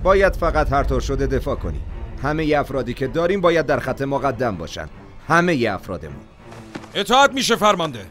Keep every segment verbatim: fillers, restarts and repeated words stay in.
باید فقط هر طور شده دفاع کنیم. همه افرادی که داریم باید در خط مقدم باشن. همه افرادمون. اطاعت میشه فرمانده.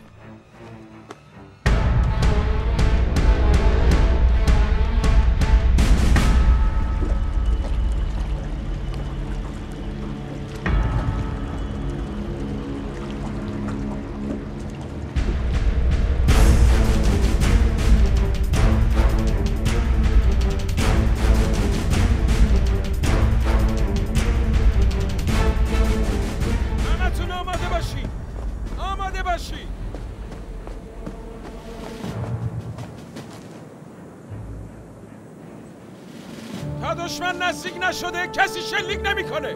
دشمن نزدیک نشده کسی شلیک نمیکنه.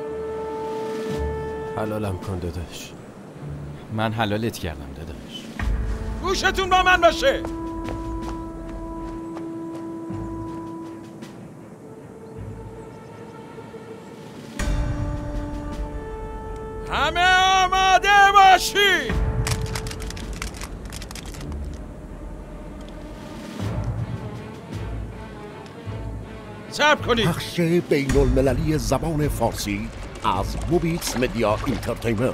حلالم کن داداش. من حلالت کردم داداش. گوشتون با من باشه. همه آماده باشید. صبر کنید. پخش بین المللی زبان فارسی از موبیتس مدیا اینترتینمنت.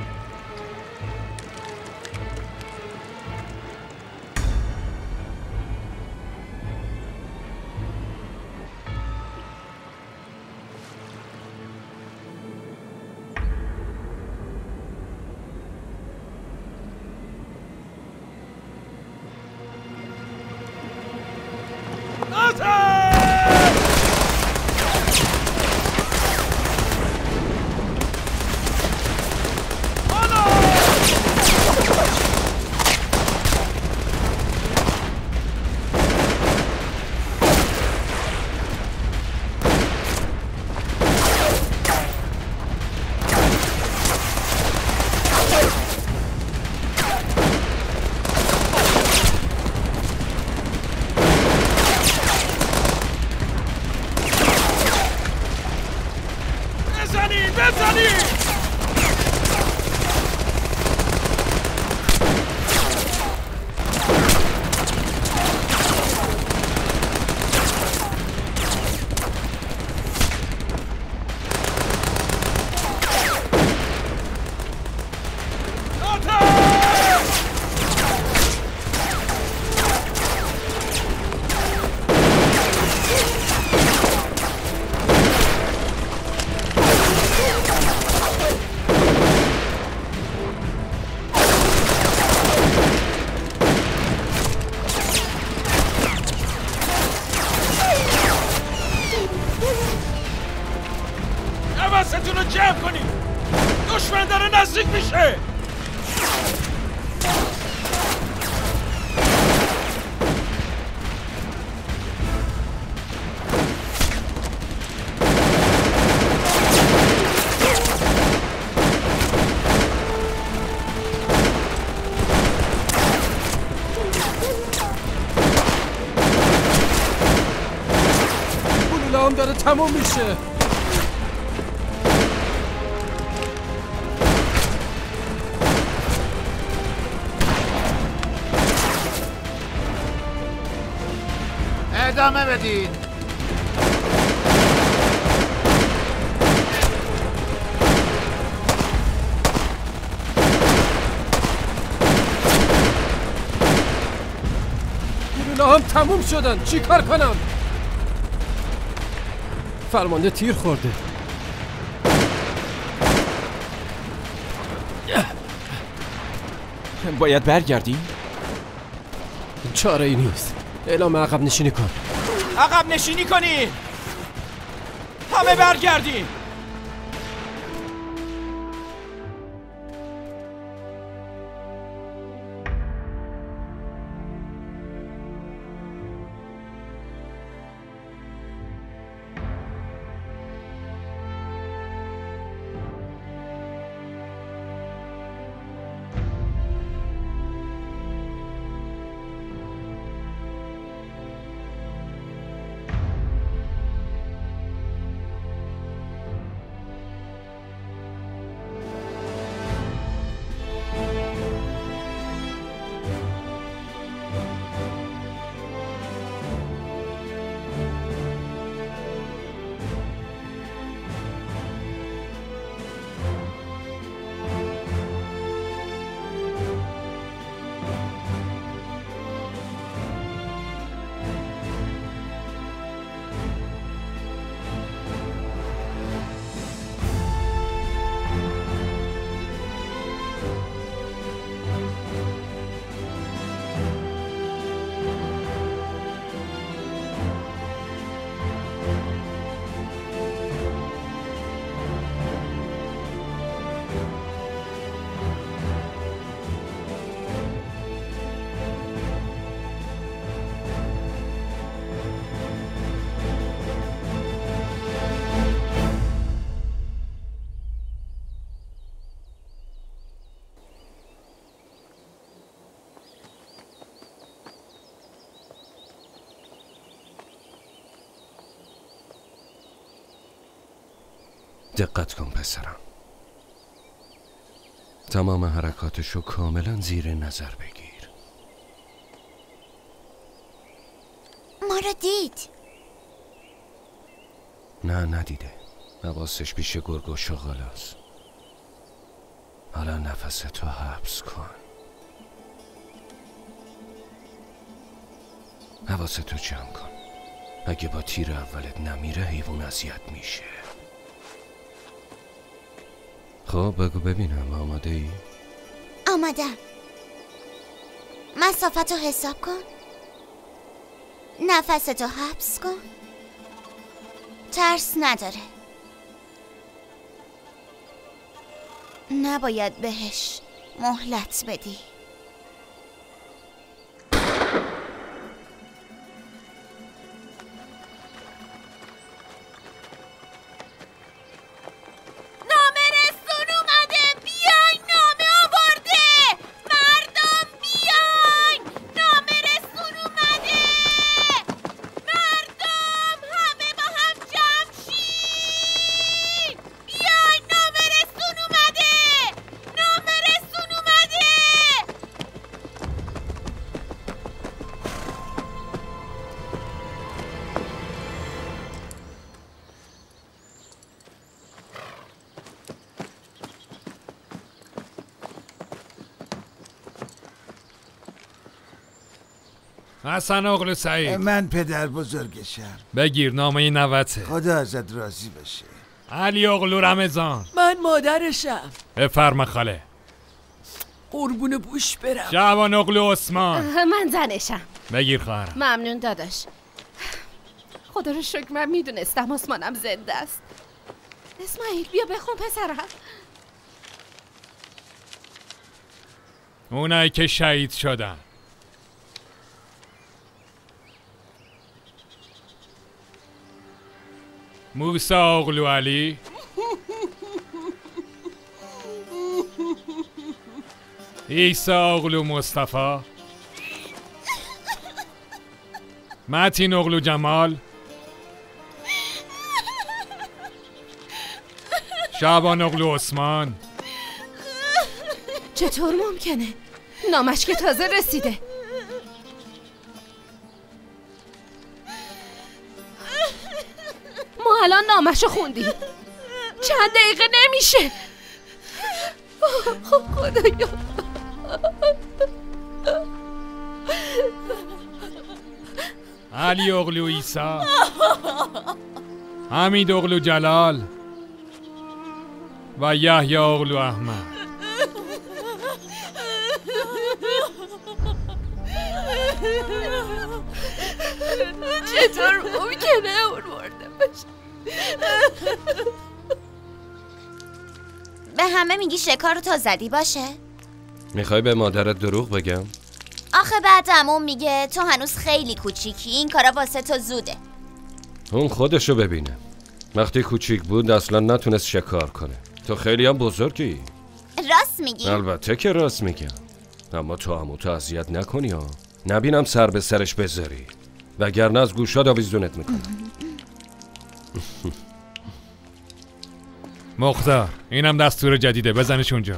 حواستون رو جمع کنید. دشمن داره نزدیک میشه. گلوله هم داره تموم میشه. ادامه بدید. گلوله هم تموم شدن. چی کار کنم؟ فرمانده تیر خورده. باید برگردیم؟ چاره ای نیست. اعلام عقب نشینی کن. عقب نشینی کنی. همه برگردیم. دقت کن پسرم. تمام حرکاتشو کاملا زیر نظر بگیر. ما رو دید. نه ندیده. حواسش پیش گرگ و شغالاست. حالا نفستو حبس کن. حواستو جمع کن. اگه با تیر اولت نمیره حیوان اذیت میشه. خب بگو ببینم آماده ای؟ آمادم. مسافتو حساب کن. نفستو حبس کن. ترس نداره. نباید بهش مهلت بدی. حسن اغلو سعید. من پدر بزرگشم. بگیر نامه نوته. خدا ازت راضی بشه. علی اغلو رمضان. من مادرشم. بفرما خاله. قربون بوش برم. شعبان اغلو عثمان. من زنشم. بگیر خواهرم. ممنون داداش. خدا رو شکر من میدونستم عثمانم زنده است. اسماعیل بیا بخون پسرم. اونایی که شهید شدن. موسی اغلو علی، عیسی اغلو مصطفی، متین اغلو جمال، شعبان اغلو عثمان. چطور ممکنه؟ نامش که تازه رسیده. ما الان نامشو خوندیم. چند دقیقه نمیشه. خب خدایا. علی اغلو عیسی، حمید اغلو جلال و یحیی اغلو احمد. چطور ممکنه اون مرده باشه؟ به همه میگی شکار رو تا زدی باشه؟ میخوای به مادرت دروغ بگم؟ آخه بعد عموم میگه تو هنوز خیلی کوچیکی، این کارا واسه تو زوده. اون خودشو ببینه. وقتی کوچیک بود اصلا نتونست شکار کنه. تو خیلی هم بزرگی. راست میگی؟ البته که راست میگم. اما تو عموتو اذیت نکنی ها. نبینم سر به سرش بذاری، وگرنه از گوشات آویزونت میکنم. مختار، اینم دستور جدیده، بزنش اونجا.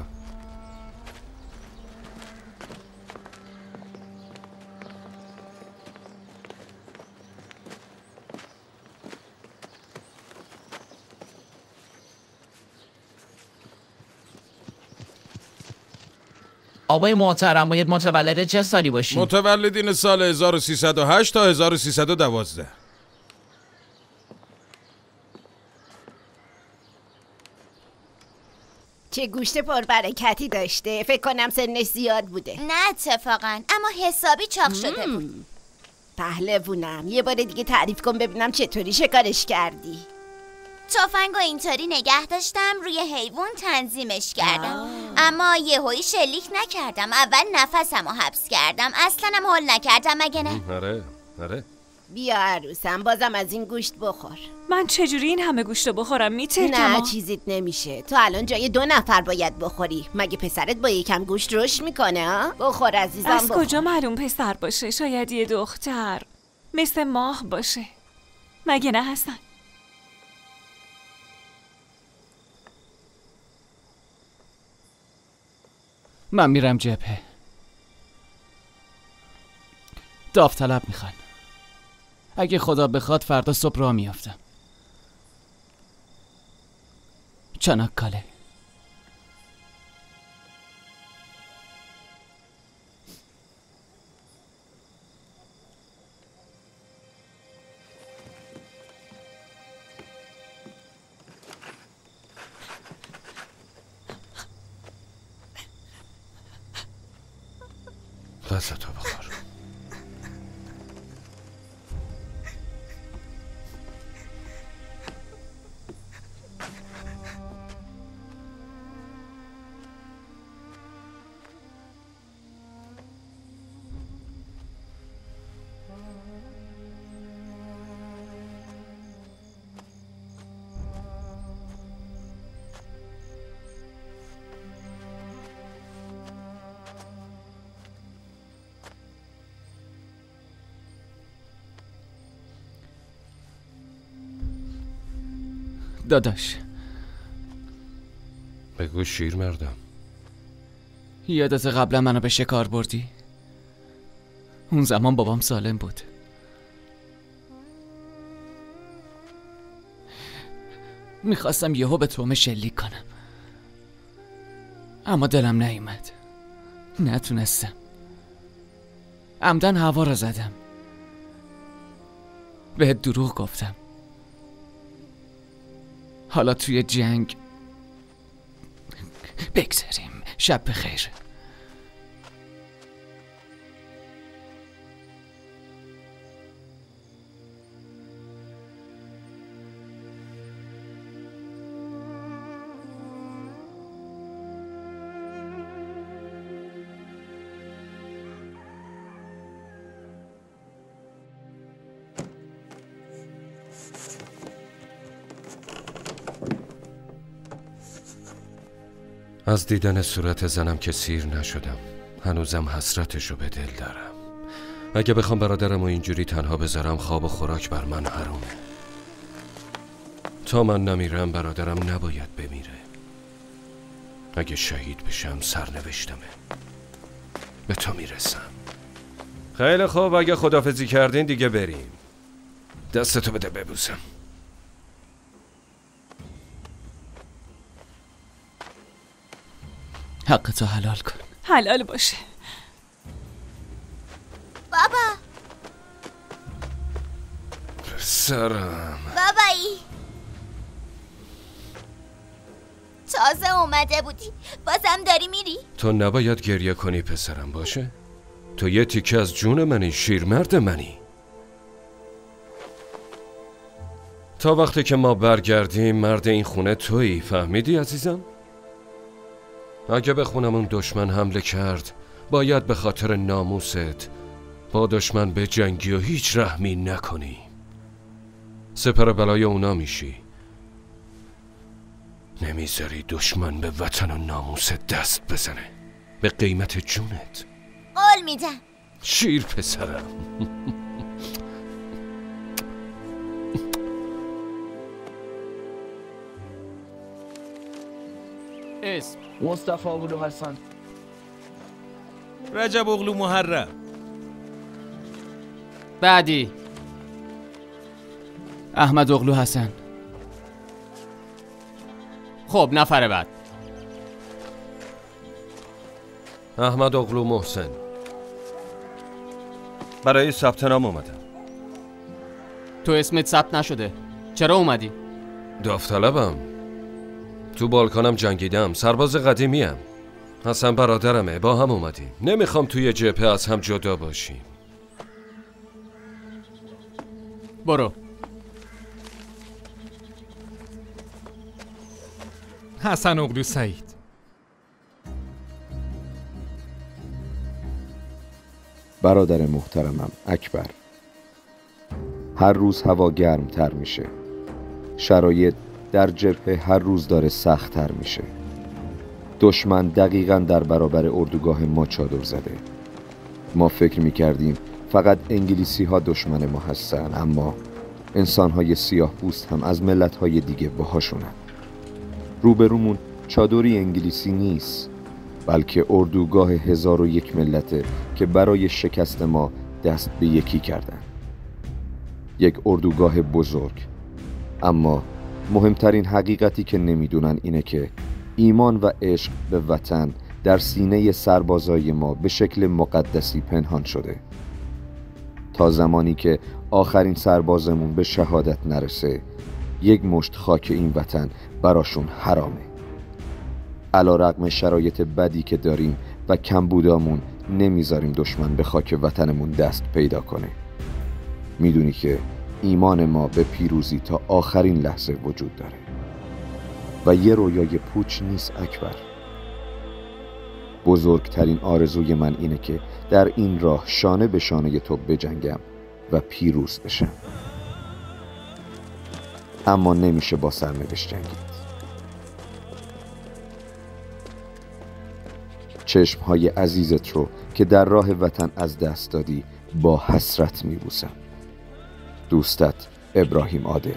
آقای محترم باید متولد چه سالی باشی؟ متولدین سال هزار و سیصد و هشت تا هزار و سیصد و دوازده. چه گوشت پربرکتی داشته. فکر کنم سنش زیاد بوده. نه اتفاقا، اما حسابی چاق شده بود. پهلوونم، یه بار دیگه تعریف کن ببینم چطوری شکارش کردی. تفنگو اینطوری نگه داشتم، روی حیوان تنظیمش کردم. آه. اما یهویی شلیک نکردم. اول نفسمو حبس کردم. اصلا هم حل نکردم مگه نه؟ آره آره. بیا عروسم، بازم از این گوشت بخور. من چجوری این همه گوشت رو بخورم؟ میترکم. نه چیزیت نمیشه. تو الان جای دو نفر باید بخوری. مگه پسرت با یکم گوشت رشد میکنه ها؟ بخور عزیزم. از بخور. کجا معلوم پسر باشه؟ شاید یه دختر مثل ماه باشه. مگه نه حسن؟ من میرم جبهه. داوطلب میخوان. اگه خدا بخواد فردا صبح راه میافتم. چناکاله. غذاتو بخور. داداش بگو شیر مردم. یادت قبلا منو به شکار بردی؟ اون زمان بابام سالم بود. میخواستم یهو به تومه شلیک کنم، اما دلم نیومد. نتونستم. عمدن هوا رو زدم. بهت دروغ گفتم. حالا توی جنگ بگذاریم. شب بخیر. از دیدن صورت زنم که سیر نشدم. هنوزم حسرتشو به دل دارم. اگه بخوام برادرم و اینجوری تنها بذارم خواب و خوراک بر من حرومه. تا من نمیرم برادرم نباید بمیره. اگه شهید بشم سرنوشتمه. به تو میرسم. خیلی خوب، اگه خداحافظی کردین دیگه بریم. دستتو بده ببوسم. حقتو حلال کن. حلال باشه. بابا سرم. بابایی تازه اومده بودی، بازم داری میری؟ تو نباید گریه کنی پسرم، باشه؟ تو یه تیکه از جون منی، شیرمرد منی. تا وقتی که ما برگردیم مرد این خونه تویی، فهمیدی عزیزم؟ اگه به خونمون دشمن حمله کرد باید به خاطر ناموست با دشمن به جنگی و هیچ رحمی نکنی. سپر بلای اونا میشی. نمیذاری دشمن به وطن و ناموست دست بزنه، به قیمت جونت. قول میدم. شیر پسرم. اسم مصطفی اغلو حسن. رجب اغلو محرم. بعدی احمد اغلو حسن. خب نفر بعد احمد اغلو محسن. برای ثبت نام اومدم. تو اسمت ثبت نشده، چرا اومدی؟ داوطلبم. تو بالکانم جنگیدم، سرباز قدیمیم. حسن برادرمه، با هم اومدیم. نمیخوام توی جبهه از هم جدا باشیم. برو. حسن اغلو سعید. برادر محترمم اکبر. هر روز هوا گرم تر میشه. شرایط در جبهه هر روز داره سخت تر میشه. دشمن دقیقاً در برابر اردوگاه ما چادر زده. ما فکر میکردیم فقط انگلیسی ها دشمن ما هستن، اما انسان های سیاه پوست هم از ملت های دیگه باهاشونن. روبرومون چادری انگلیسی نیست، بلکه اردوگاه هزار و یک ملته که برای شکست ما دست به یکی کردن. یک اردوگاه بزرگ. اما مهمترین حقیقتی که نمیدونن اینه که ایمان و عشق به وطن در سینه سربازای ما به شکل مقدسی پنهان شده. تا زمانی که آخرین سربازمون به شهادت نرسه، یک مشت خاک این وطن براشون حرامه. علیرغم شرایط بدی که داریم و کمبودامون نمیذاریم دشمن به خاک وطنمون دست پیدا کنه. میدونی که ایمان ما به پیروزی تا آخرین لحظه وجود داره و یه رویای پوچ نیست اکبر. بزرگترین آرزوی من اینه که در این راه شانه به شانه تو بجنگم و پیروز بشم. اما نمیشه با سرنوشت جنگید. چشمهای عزیزت رو که در راه وطن از دست دادی با حسرت میبوسم. دوستت ابراهیم عادل.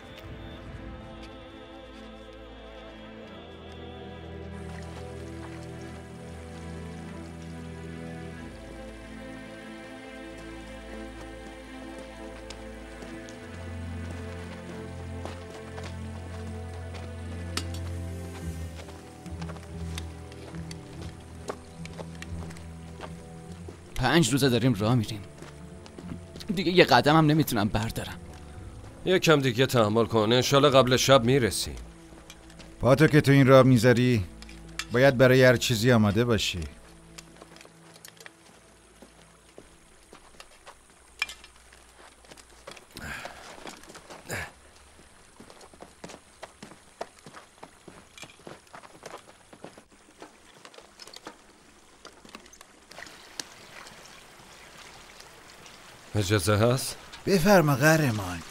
پنج روزه داریم راه میریم. دیگه یه قدم هم نمیتونم بردارم. یکم دیگه تحمل کن، انشالله قبل شب میرسی. پاتو که تو این راه میذاری باید برای هر چیزی آماده باشی. اجازه هست؟ بفرما قهرمان.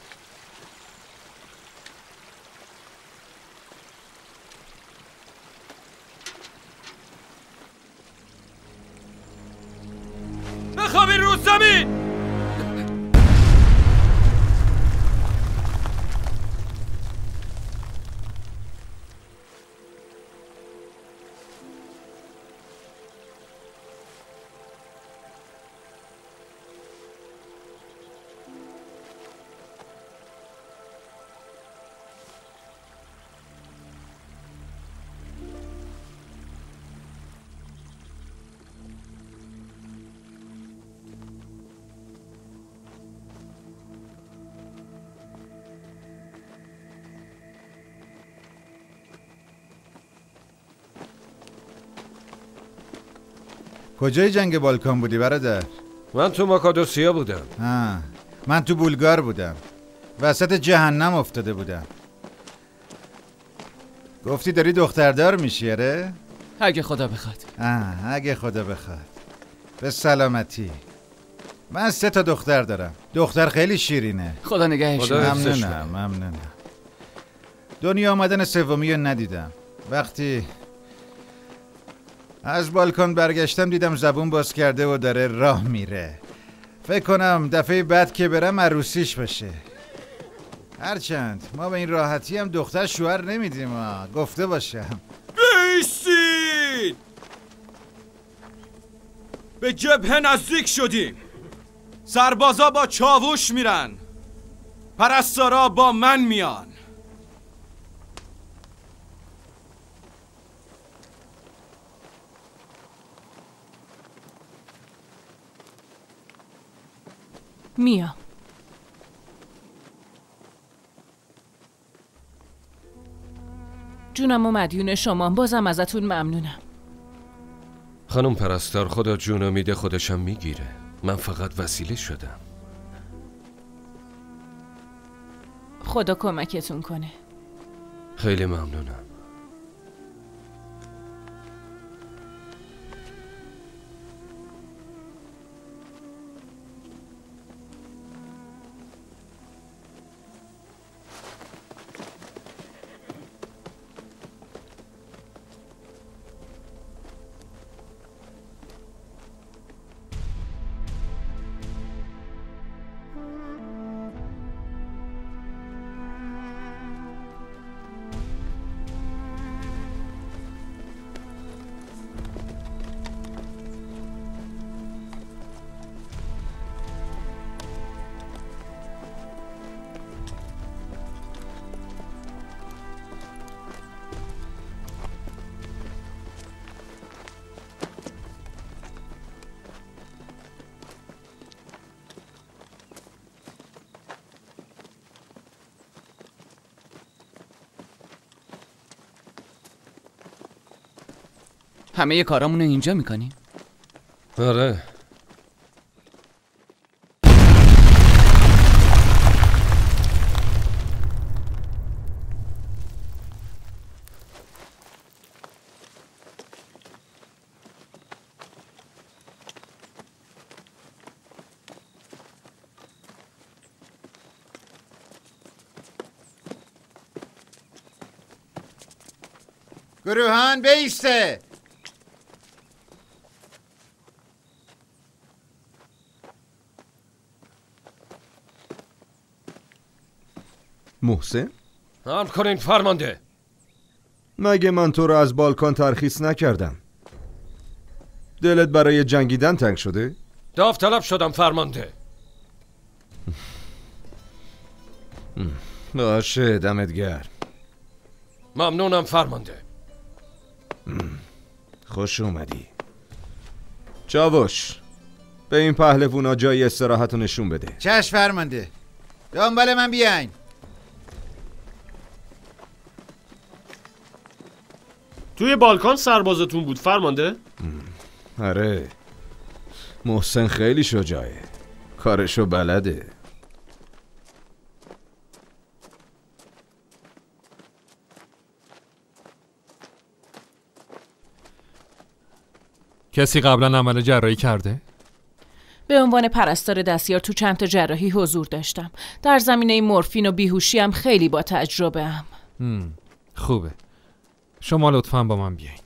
بخوابی رو زمین. کجای جنگ بالکان بودی برادر؟ من تو ماکادوسیا بودم. ها، من تو بولگار بودم. وسط جهنم افتاده بودم. گفتی داری دختردار میشی اره؟ اگه خدا بخواد. آه، اگه خدا بخواد. به سلامتی. من سه تا دختر دارم. دختر خیلی شیرینه. خدا نگهش. ممنونم ممنونم. دنیا آمدن سومی رو ندیدم. وقتی از بالکن برگشتم دیدم زبون باز کرده و داره راه میره. فکر کنم دفعه بعد که برم عروسیش بشه. هرچند ما به این راحتی هم دختر شوهر نمیدیم. گفته باشم. بیستید! به جبهه نزدیک شدیم. سربازا با چاووش میرن. پرستارا با من میان. میام. جونم و مدیون شما، بازم ازتون ممنونم. خانم پرستار، خدا جونو میده خودشم میگیره. من فقط وسیله شدم. خدا کمکتون کنه. خیلی ممنونم. همه کارامون رو اینجا میکنیم؟ آره. گروهان بیسته. محسن؟ امر کنین فرمانده. مگه من تو رو از بالکان ترخیص نکردم؟ دلت برای جنگیدن تنگ شده؟ داوطلب شدم فرمانده. باشه دمت گرم. ممنونم فرمانده. خوش اومدی. چاوش به این پهلوونا جای استراحت رو نشون بده. چشم فرمانده. دنبال من بیاین. توی بالکان سربازتون بود فرمانده؟ آره، محسن خیلی شجاعه، کارشو بلده. کسی قبلا عمل جراحی کرده؟ به عنوان پرستار دستیار تو چند تا جراحی حضور داشتم. در زمینه مورفین و بیهوشی هم خیلی با تجربه ام. خوبه. شما لطفاً با من بیاین.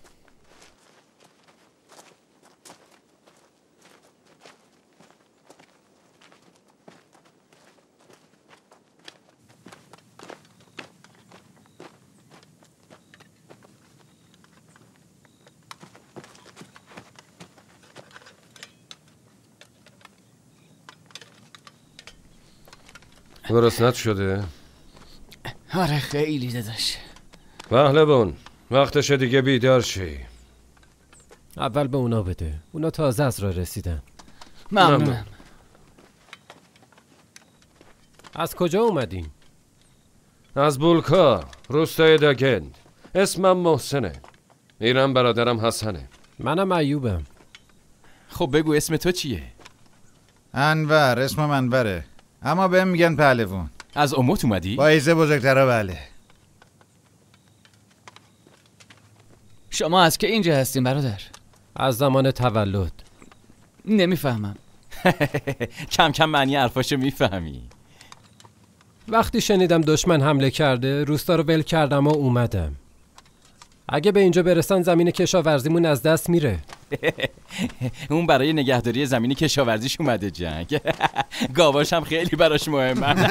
گرسنت شده؟ آره خیلی داداش. پهلوان وقتش دیگه بیدار شی. اول به اونا بده، اونا تازه از راه رسیدن. ممنونم. از کجا اومدین؟ از بولکا، روستای داگند. اسمم محسنه. میرم برادرم حسنه. منم ایوبم. خب بگو اسم تو چیه؟ انور. اسمم انوره، اما بهم میگن پهلوان. از اموت اومدی؟ با ایزه بزرگترا. بله. شما از که اینجا هستین برادر؟ از زمان تولد. نمیفهمم. کم کم معنی حرفاشو میفهمی. وقتی شنیدم دشمن حمله کرده روستا رو ول کردم و اومدم. اگه به اینجا برسن زمین کشاورزیمون از دست میره. اون برای نگهداری زمین کشاورزیش اومده جنگ. گاواش هم خیلی براش مهمه.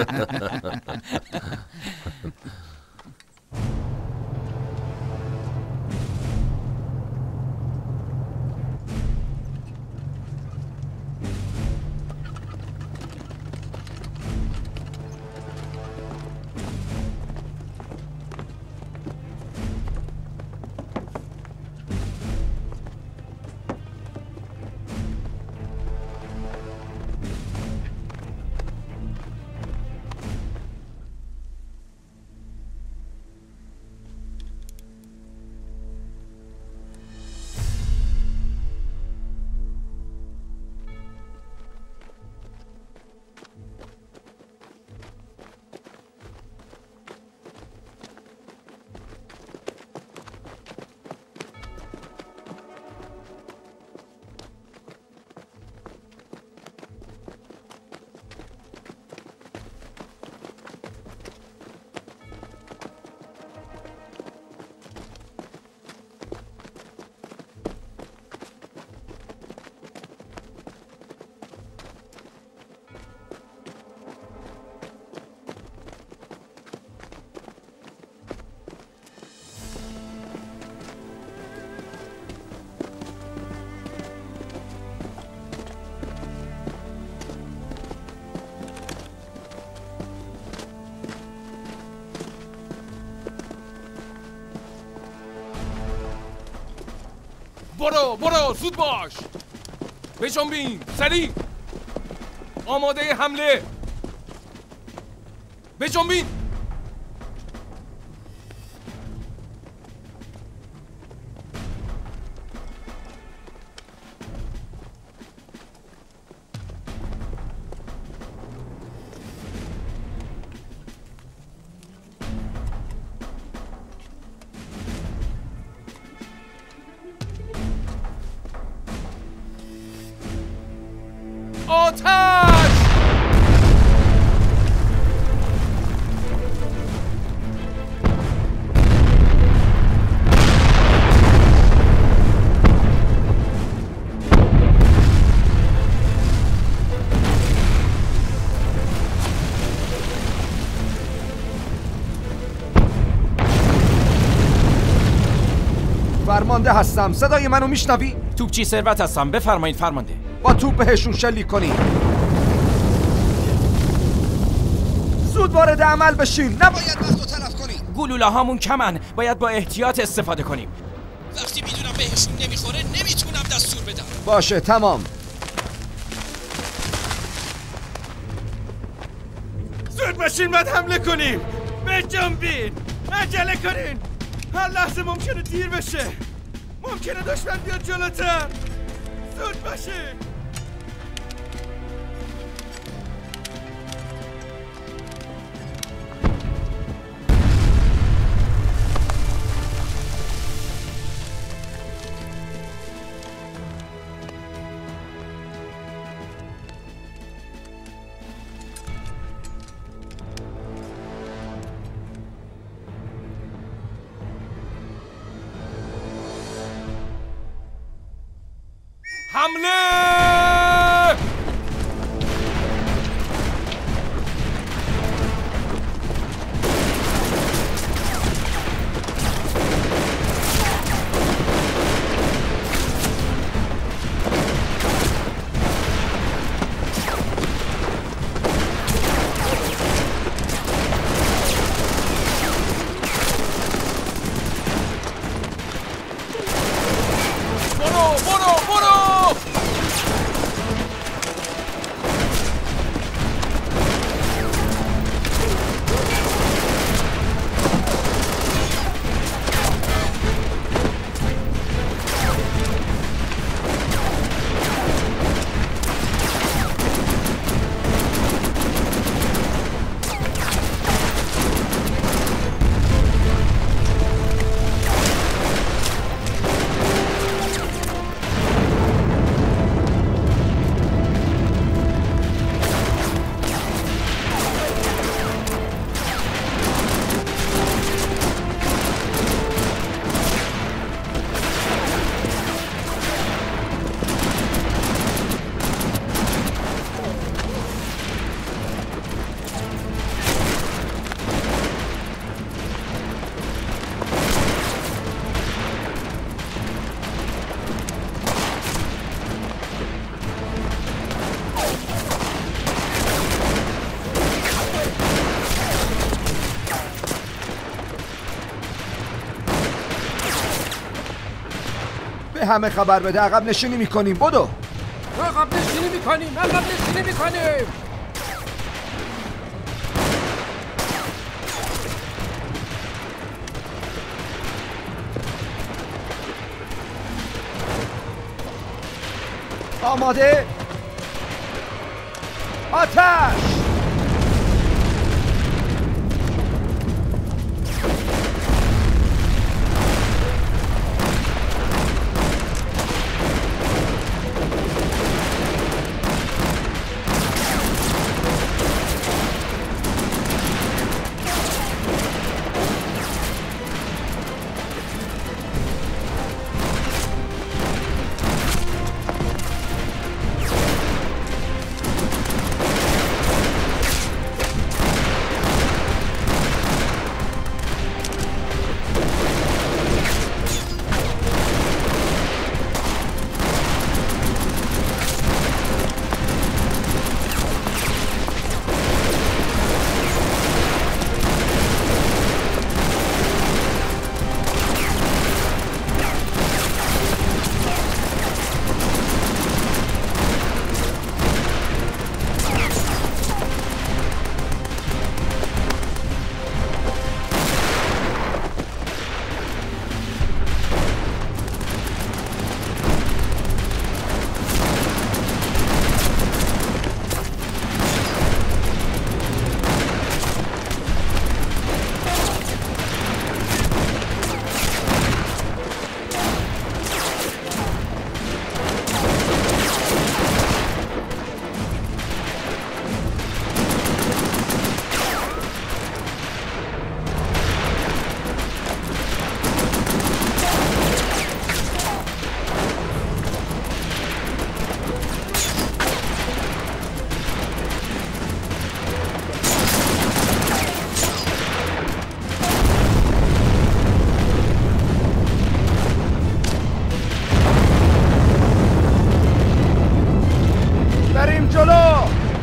برو برو زود باش. بجنبین سریع. آماده حمله. بجنبین. آتش! فرمانده هستم. صدای منو میشنوی؟ توپچی ثروت هستم. بفرمایید فرمانده. با توپ بهشون شلیک کنید. زود وارد عمل بشین. نباید وقتو تلف کنید. گلوله هامون کمن. باید با احتیاط استفاده کنیم. وقتی میدونم بهشون نمیخوره نمیتونم دستور بدم. باشه تمام. زود باشین بعد حمله کنیم. بجنبین. عجله کنین. هر لحظه ممکنه دیر بشه. ممکنه دشمن بیاد جلوتر. زود باشین. حمله! برو برو برو! به همه خبر بده. عقب نشینی میکنیم. بدو. عقب نشینی میکنیم. عقب نشینی میکنیم. آماده؟ آتش! بریم جلو.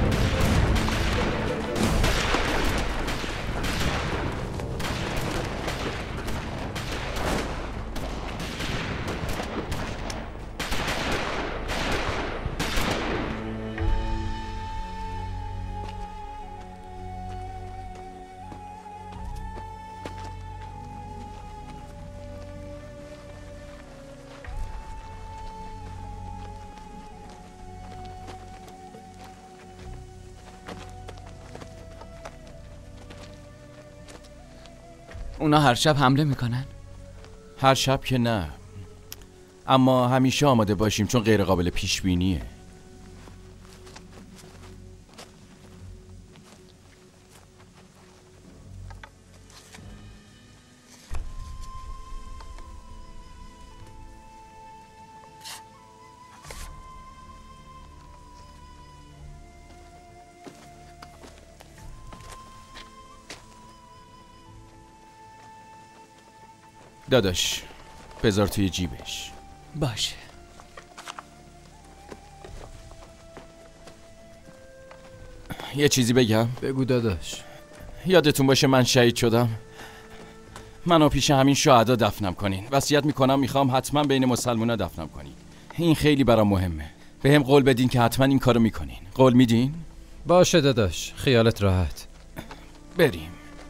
اونا هر شب حمله میکنن؟ هر شب که نه، اما همیشه آماده باشیم چون غیر قابل پیش بینیه. داداش بذار توی جیبش. باشه. یه چیزی بگم؟ بگو داداش. یادتون باشه من شهید شدم. منو پیش همین شهدا دفنم کنین. وصیت میکنم میخوام حتما بین مسلمونا دفنم کنین. این خیلی برام مهمه. بهم قول بدین که حتما این کارو میکنین. قول میدین؟ باشه داداش، خیالت راحت. بریم.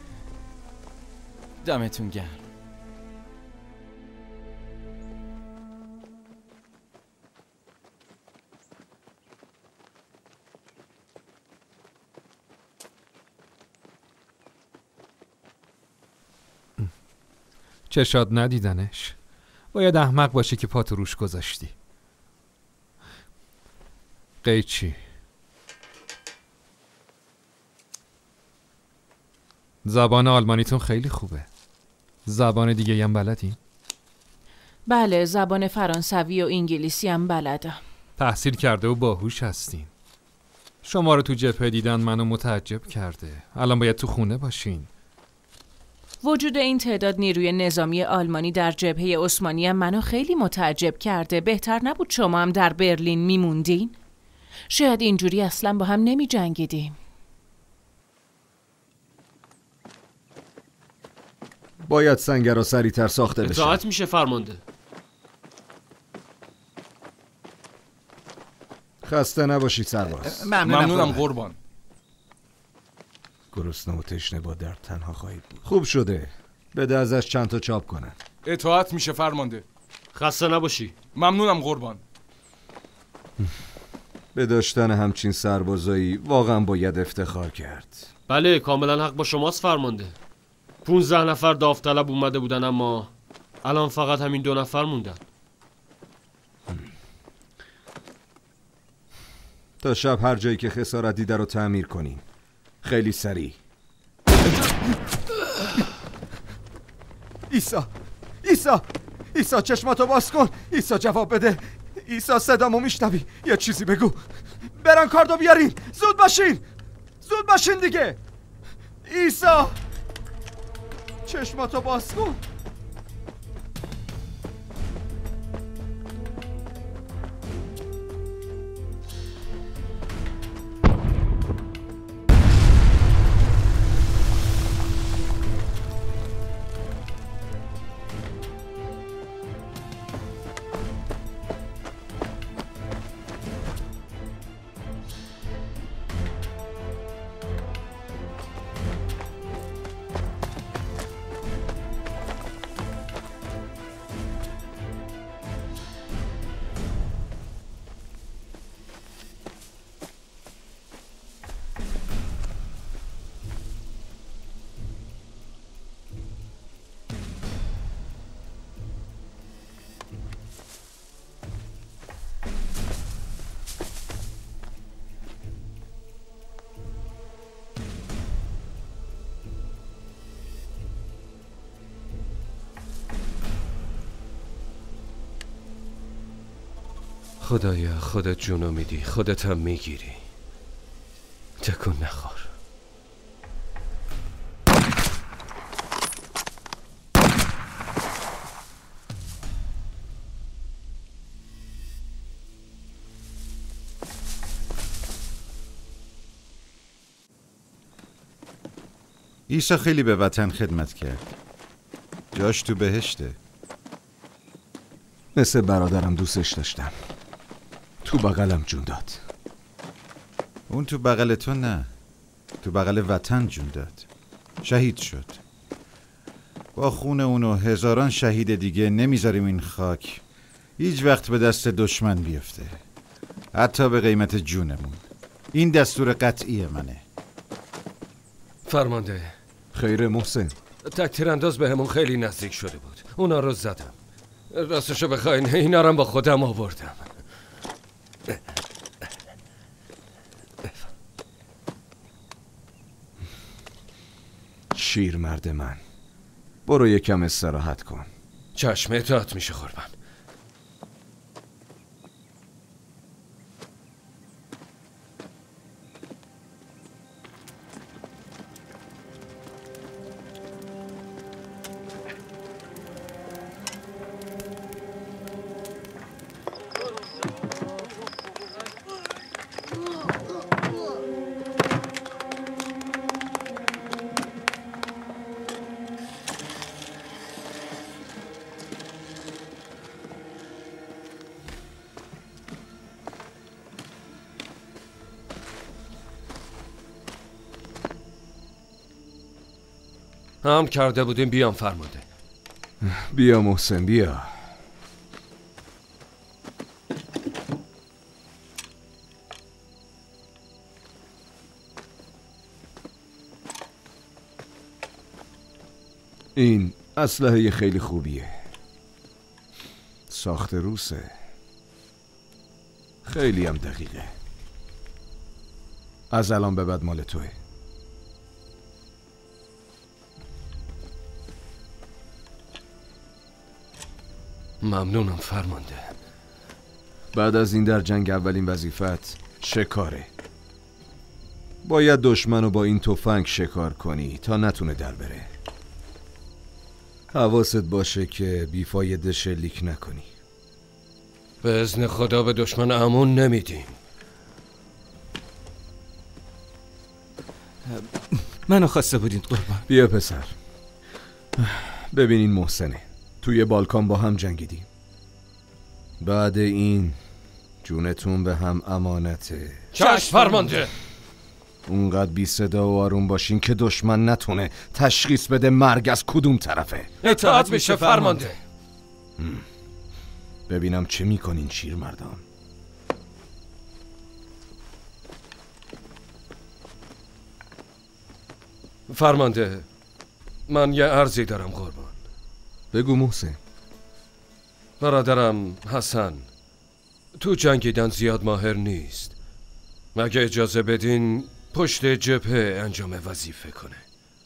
دمتون گرم. چشاد ندیدنش. باید احمق باشی که پاتو روش گذاشتی. قیچی. زبان آلمانیتون خیلی خوبه. زبان دیگه هم بلدی؟ بله، زبان فرانسوی و انگلیسی هم بلدم. تحصیل کرده و باهوش هستین. شما رو تو جبهه دیدن منو متعجب کرده. الان باید تو خونه باشین. وجود این تعداد نیروی نظامی آلمانی در جبهه عثمانی هم منو خیلی متعجب کرده. بهتر نبود شما هم در برلین میموندین؟ شاید اینجوری اصلا با هم نمی جنگیدیم. باید سنگرها سریع‌تر ساخته بشه. اطاعت میشه فرمانده. خسته نباشید سرباز. ممنونم قربان. گرسنه و تشنه با درد تنها خواهید بود. خوب شده. بده ازش چند تا چاپ کنن. اطاعت میشه فرمانده. خسته نباشی. ممنونم قربان. به داشتن همچین سربازایی واقعا باید افتخار کرد. بله کاملا حق با شماست فرمانده. پونزده نفر داوطلب اومده بودن اما الان فقط همین دو نفر موندن. تا شب هر جایی که خسارت دیده رو تعمیر کنین. خیلی سریع. ایسا ایسا ایسا چشماتو باز کن. ایسا جواب بده. ایسا صدامو میشنوی؟ یه چیزی بگو. بران کاردو بیارین. زود باشین. زود باشین دیگه. ایسا چشماتو باز کن. خدایا خودت جونو میدی، خودت هم میگیری. تکون نخور. عیسی خیلی به وطن خدمت کرد. جاش تو بهشته. مثل برادرم دوستش داشتم. تو بغلم جون داد. اون تو بغل تو نه، تو بغل وطن جون داد. شهید شد. با خون اون و هزاران شهید دیگه نمیذاریم این خاک هیچ وقت به دست دشمن بیفته، حتی به قیمت جونمون. این دستور قطعی منه. فرمانده. خیره محسن. تک تیرانداز به همون خیلی نزدیک شده بود. اونا رو زدم. راستشو بخواین اینا رو با خودم آوردم. شیر مرد من، برو یکم استراحت کن. چشم، اطاعت میشه قربان. هم کرده بودیم بیام فرمانده. بیا محسن بیا. این اسلحه خیلی خوبیه. ساخت روسه. خیلی هم دقیقه. از الان به بعد مال توه. ممنونم فرمانده. بعد از این در جنگ اولین وظیفت شکاره. باید دشمنو با این تفنگ شکار کنی تا نتونه در بره. حواست باشه که بیفایده شلیک نکنی. به اذن خدا به دشمن امون نمیدیم. منو خواسته بودین قربان. بیا پسر. ببینین محسنه. توی بالکان با هم جنگیدیم. بعد این جونتون به هم امانته. چشم فرمانده. اونقدر بی صدا و آروم باشین که دشمن نتونه تشخیص بده مرگ از کدوم طرفه. اطاعت میشه فرمانده. ببینم چه میکنین شیر مردان. فرمانده، من یه عرضی دارم قربان. بگو محسن. برادرم حسن تو جنگیدن زیاد ماهر نیست. مگه اجازه بدین پشت جبهه انجام وظیفه کنه.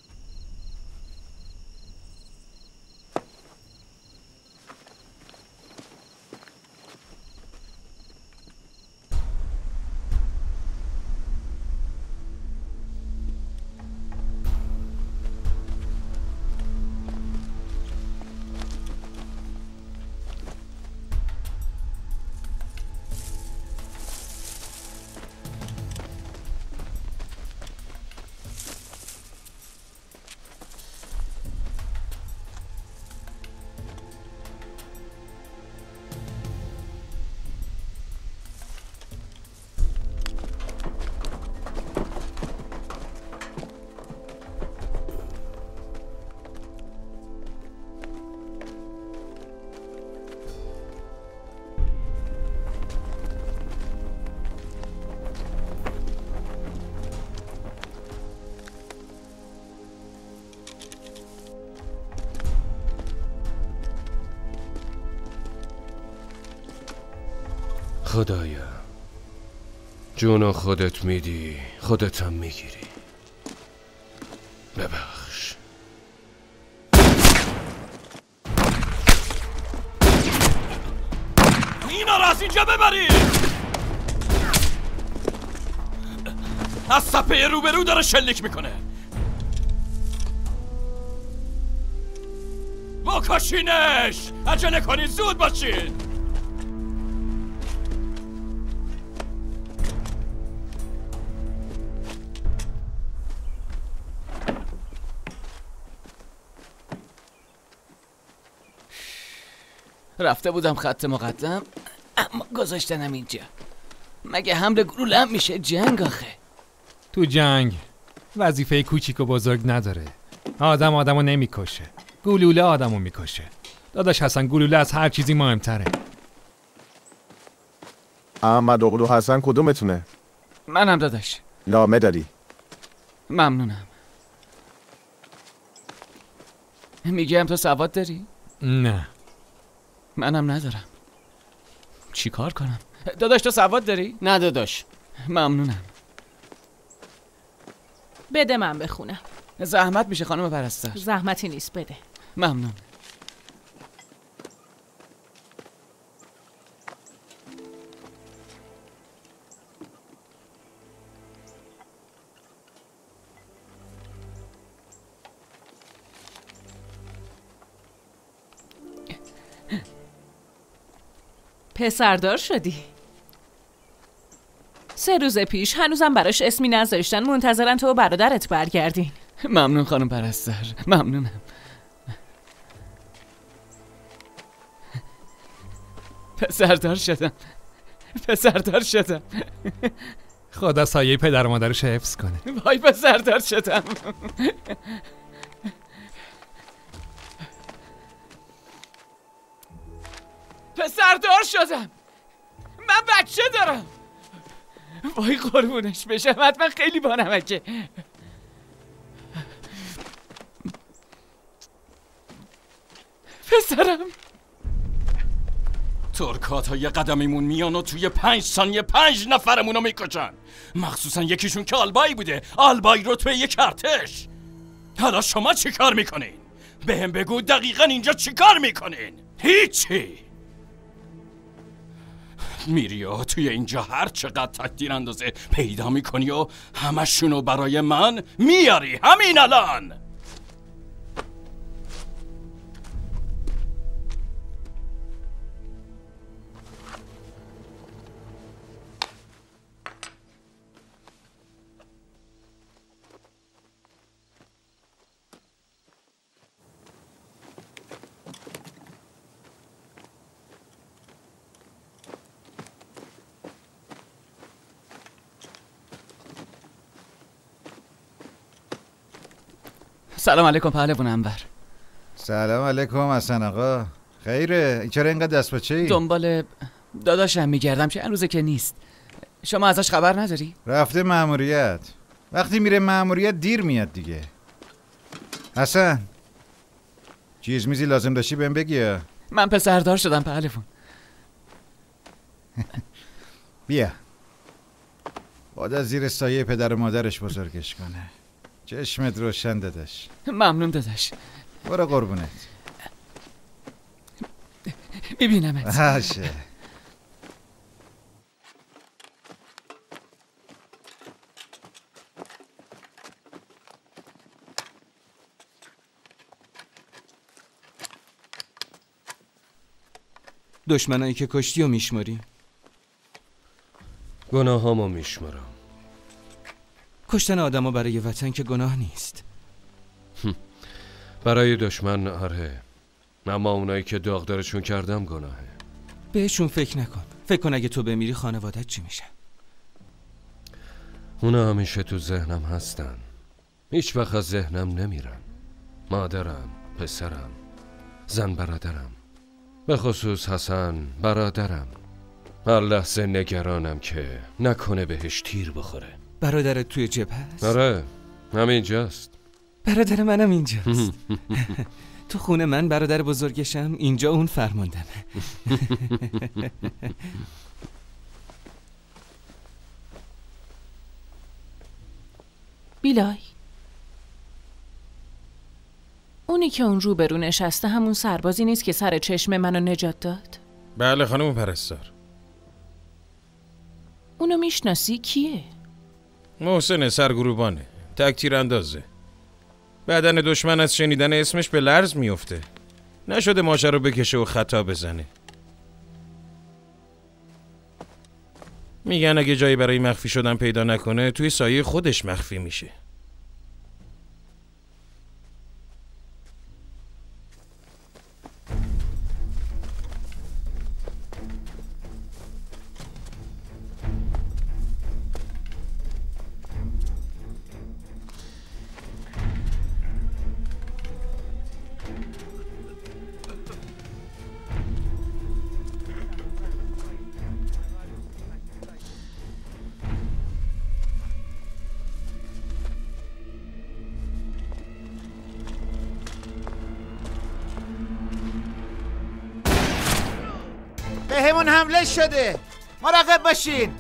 خدایا جونو خودت میدی خودت هم میگیری. ببخش. اینا رو از اینجا ببرید. از سپه روبرو داره شلیک میکنه. بکشینش. عجله کنید، زود باشید. رفته بودم خط مقدم اما گذاشتنم اینجا. مگه حمله گلوله‌ام میشه جنگ آخه؟ تو جنگ وظیفه کوچیک و بزرگ نداره. آدم آدمو نمیکشه، گلوله آدمو میکشه. داداش حسن، گلوله از هر چیزی مهمتره. احمد اغلو حسن کدومتونه؟ منم داداش. لامه داری؟ ممنونم. میگم تو سواد داری؟ نه. منم ندارم. چی کار کنم؟ داداش تو سواد داری؟ نه داداش. ممنونم. بده من بخونم. زحمت میشه خانم پرستار. زحمتی نیست، بده. ممنون. پسردار شدی؟ سه روز پیش هنوزم براش اسمی نذاشتن، منتظرن تو و برادرت برگردین. ممنون خانم پرستار، ممنونم. پسردار شدم، پسردار شدم. خدا سایه پدر و مادرش حفظ کنه. وای پسردار شدم. پسردار شدم. من بچه دارم. وای قربونش بشم، حتما خیلی بانمکه. پسرم. ترکات ها یه قدمیمون میان و توی پنج ثانیه پنج نفرمونو میکشن، مخصوصا یکیشون که آلبایی بوده، آلبایی رو توی یک ارتش. حالا شما چی کار میکنین؟ به هم بگو دقیقا اینجا چی کار میکنین؟ هیچی. میری و توی اینجا هر چقدر تکدیر اندازه پیدا میکنی و همشونو برای من میاری همین الان. سلام علیکم پهلوان انور. سلام علیکم حسن آقا. خیره؟ این چرا اینقدر دست بچه‌ای؟ دنبال داداشم میگردم، چند روزه که نیست. شما ازش خبر نداری؟ رفته مأموریت. وقتی میره مأموریت دیر میاد دیگه. حسن چیز میزی لازم داشتی بهم بگی. من پسردار شدم پهلوان. بیا خدا زیر سایه پدر و مادرش بزرگش کنه. چشمت روشن داداش. ممنون داداش. برو قربونت. میبینمت. باشه. دشمنایی که کشتی و میشماری؟ گناه هامو میشمارم. کشتن آدم ها برای وطن که گناه نیست. برای دشمن آره، اما اونایی که داغدارشون کردم گناهه. بهشون فکر نکن. فکر کن اگه تو بمیری خانوادت چی میشه؟ اونا همیشه تو ذهنم هستن، هیچ وقت از ذهنم نمیرن. مادرم، پسرم، زن برادرم، به خصوص حسن برادرم. هر لحظه نگرانم که نکنه بهش تیر بخوره. برادرت توی جبهه هست؟ آره همینجاست. برادر منم اینجاست. تو خونه من برادر بزرگشم، اینجا اون فرماندمه. بیلای، اونی که اون روبرو نشسته همون سربازی نیست که سر چشم منو نجات داد؟ بله خانم پرستار. اونو میشناسی؟ کیه؟ محسن سرگروبانه، تک تیر اندازه. بدن دشمن از شنیدن اسمش به لرز میفته. نشده ماشه رو بکشه و خطا بزنه. میگن اگه جایی برای مخفی شدن پیدا نکنه توی سایه خودش مخفی میشه. بهمون حمله شده، مراقب باشین.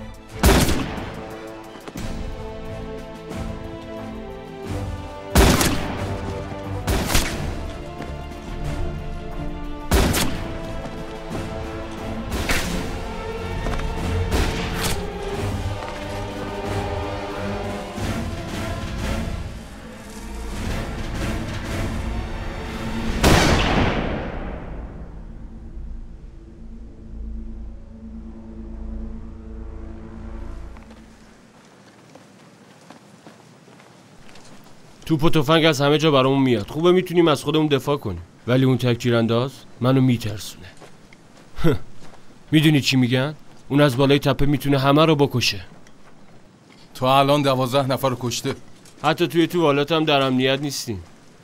توپ و تفنگ از همه جا برامون میاد. خوبه میتونیم از خودمون دفاع کنیم. ولی اون تکتیرانداز منو میترسونه. میدونی چی میگن؟ اون از بالای تپه میتونه همه رو بکشه. تو الان دوازده نفر رو کشته. حتی توی توالت هم در امنیت نیستیم.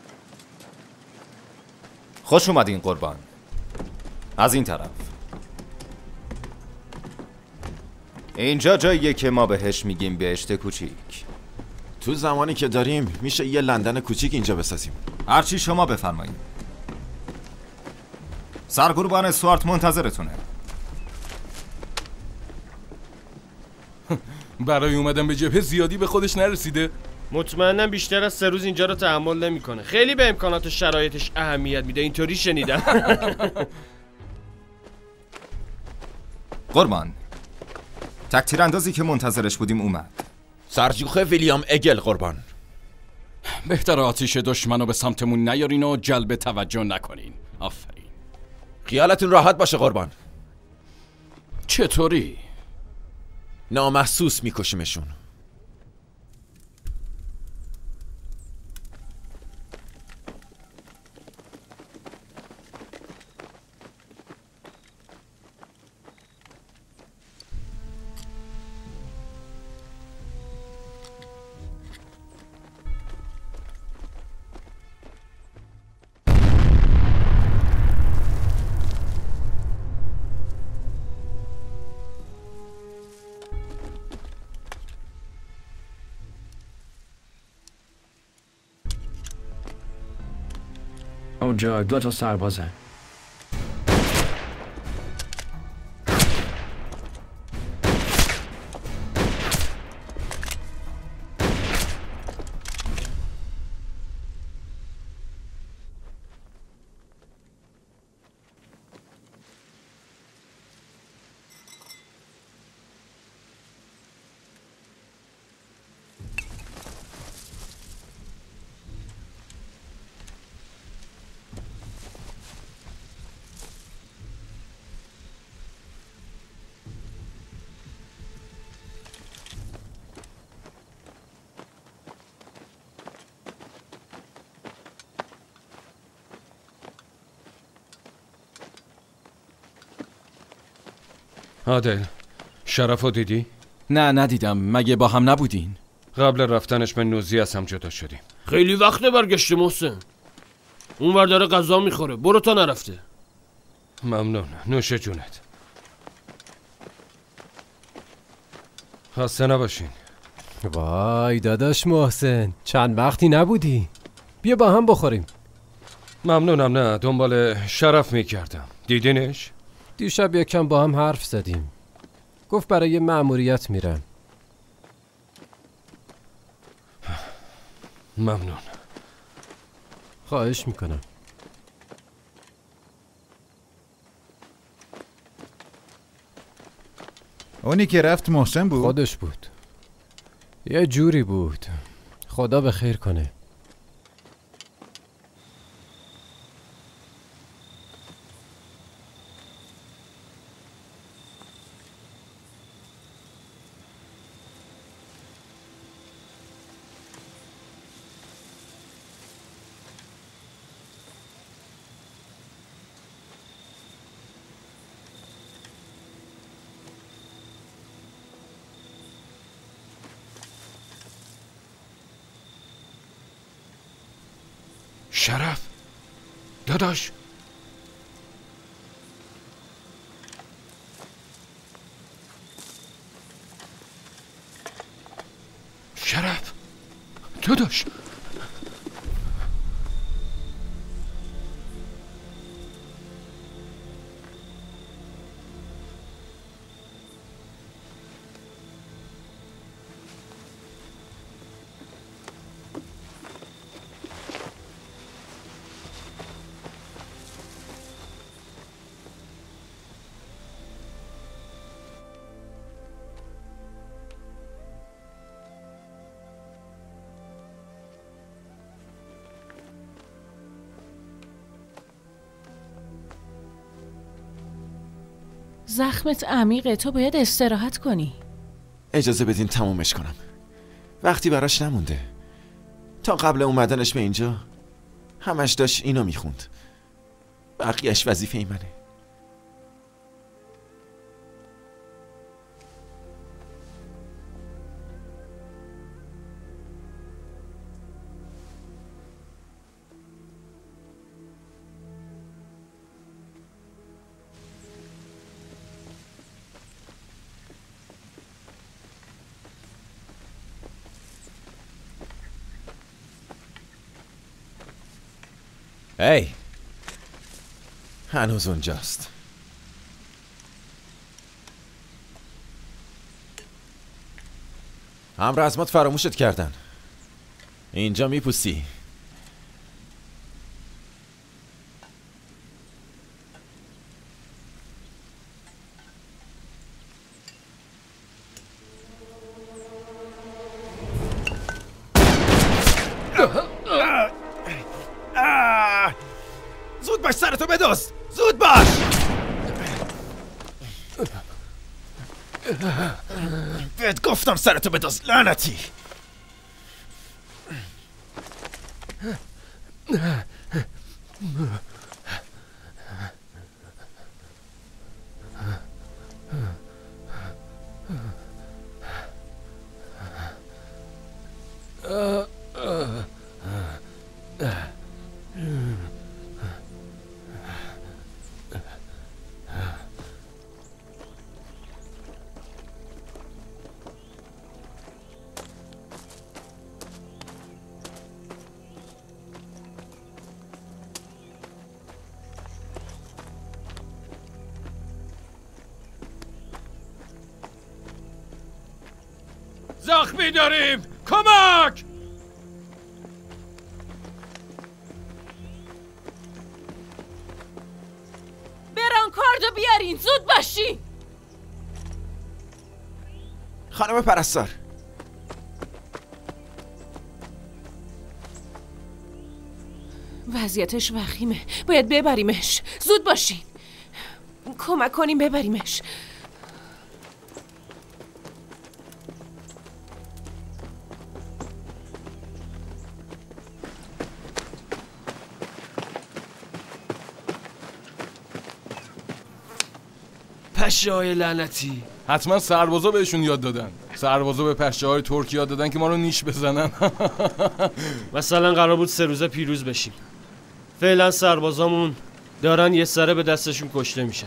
خوش اومدین قربان. از این طرف. اینجا جاییه که ما بهش میگیم بهشت کوچیک. تو زمانی که داریم میشه یه لندن کوچیک اینجا بسازیم. هرچی شما بفرمایید. سرقربان سوارت منتظرتونه. برای اومدن به جبهه زیادی به خودش نرسیده. مطمئنم بیشتر از سه روز اینجا رو تحمل نمیکنه. خیلی به امکانات و شرایطش اهمیت میده. اینطوری شنیدم. قربان، تکتیراندازی که منتظرش بودیم اومد. سرجوخه ویلیام اگل قربان. بهتر آتیش دشمنو به سمتمون نیارین و جلب توجه نکنین. آفرین. خیالتون راحت باشه قربان. چطوری؟ نامحسوس میکشیمشون. اونجا دو تا سربازن. عادل، شرفو دیدی؟ نه ندیدم. مگه با هم نبودین؟ قبل رفتنش به نوزی از هم جدا شدیم. خیلی وقته برگشته محسن. اون ور داره غذا میخوره. برو تا نرفته. ممنون. نوش جونت. خسته نباشین. وای داداش محسن، چند وقتی نبودی. بیا با هم بخوریم. ممنونم. نه دنبال شرف میکردم. دیدینش؟ دیشب یکم با هم حرف زدیم. گفت برای مأموریت میرم. ممنون. خواهش میکنم. اونی که رفت محسن بود؟ خودش بود. یه جوری بود. خدا به خیر کنه. شرف داداش، شرف داداش، زخمت عمیقه، تو باید استراحت کنی. اجازه بدین تمومش کنم. وقتی براش نمونده. تا قبل اومدنش به اینجا همش داشت اینو میخوند. بقیهش وظیفه ای منه. هی هنوز اونجاست. همرزمات فراموشت کردن. اینجا میپوسی. زود باش سرتو بدوز. زود باش. بهت گفتم سرتو بدوز لعنتی. زخمی داریم، کمک! برانکاردو بیارین، زود باشین. خانم پرستار، وضعیتش وخیمه، باید ببریمش. زود باشین، کمک کنیم ببریمش. پشه های لعنتی. حتما سربازا بهشون یاد دادن. سربازا به پشه های ترکی یاد دادن که ما رو نیش بزنن. مثلا قرار بود سه روزه پیروز بشیم. فعلا سربازامون دارن یه سره به دستشون کشته میشن.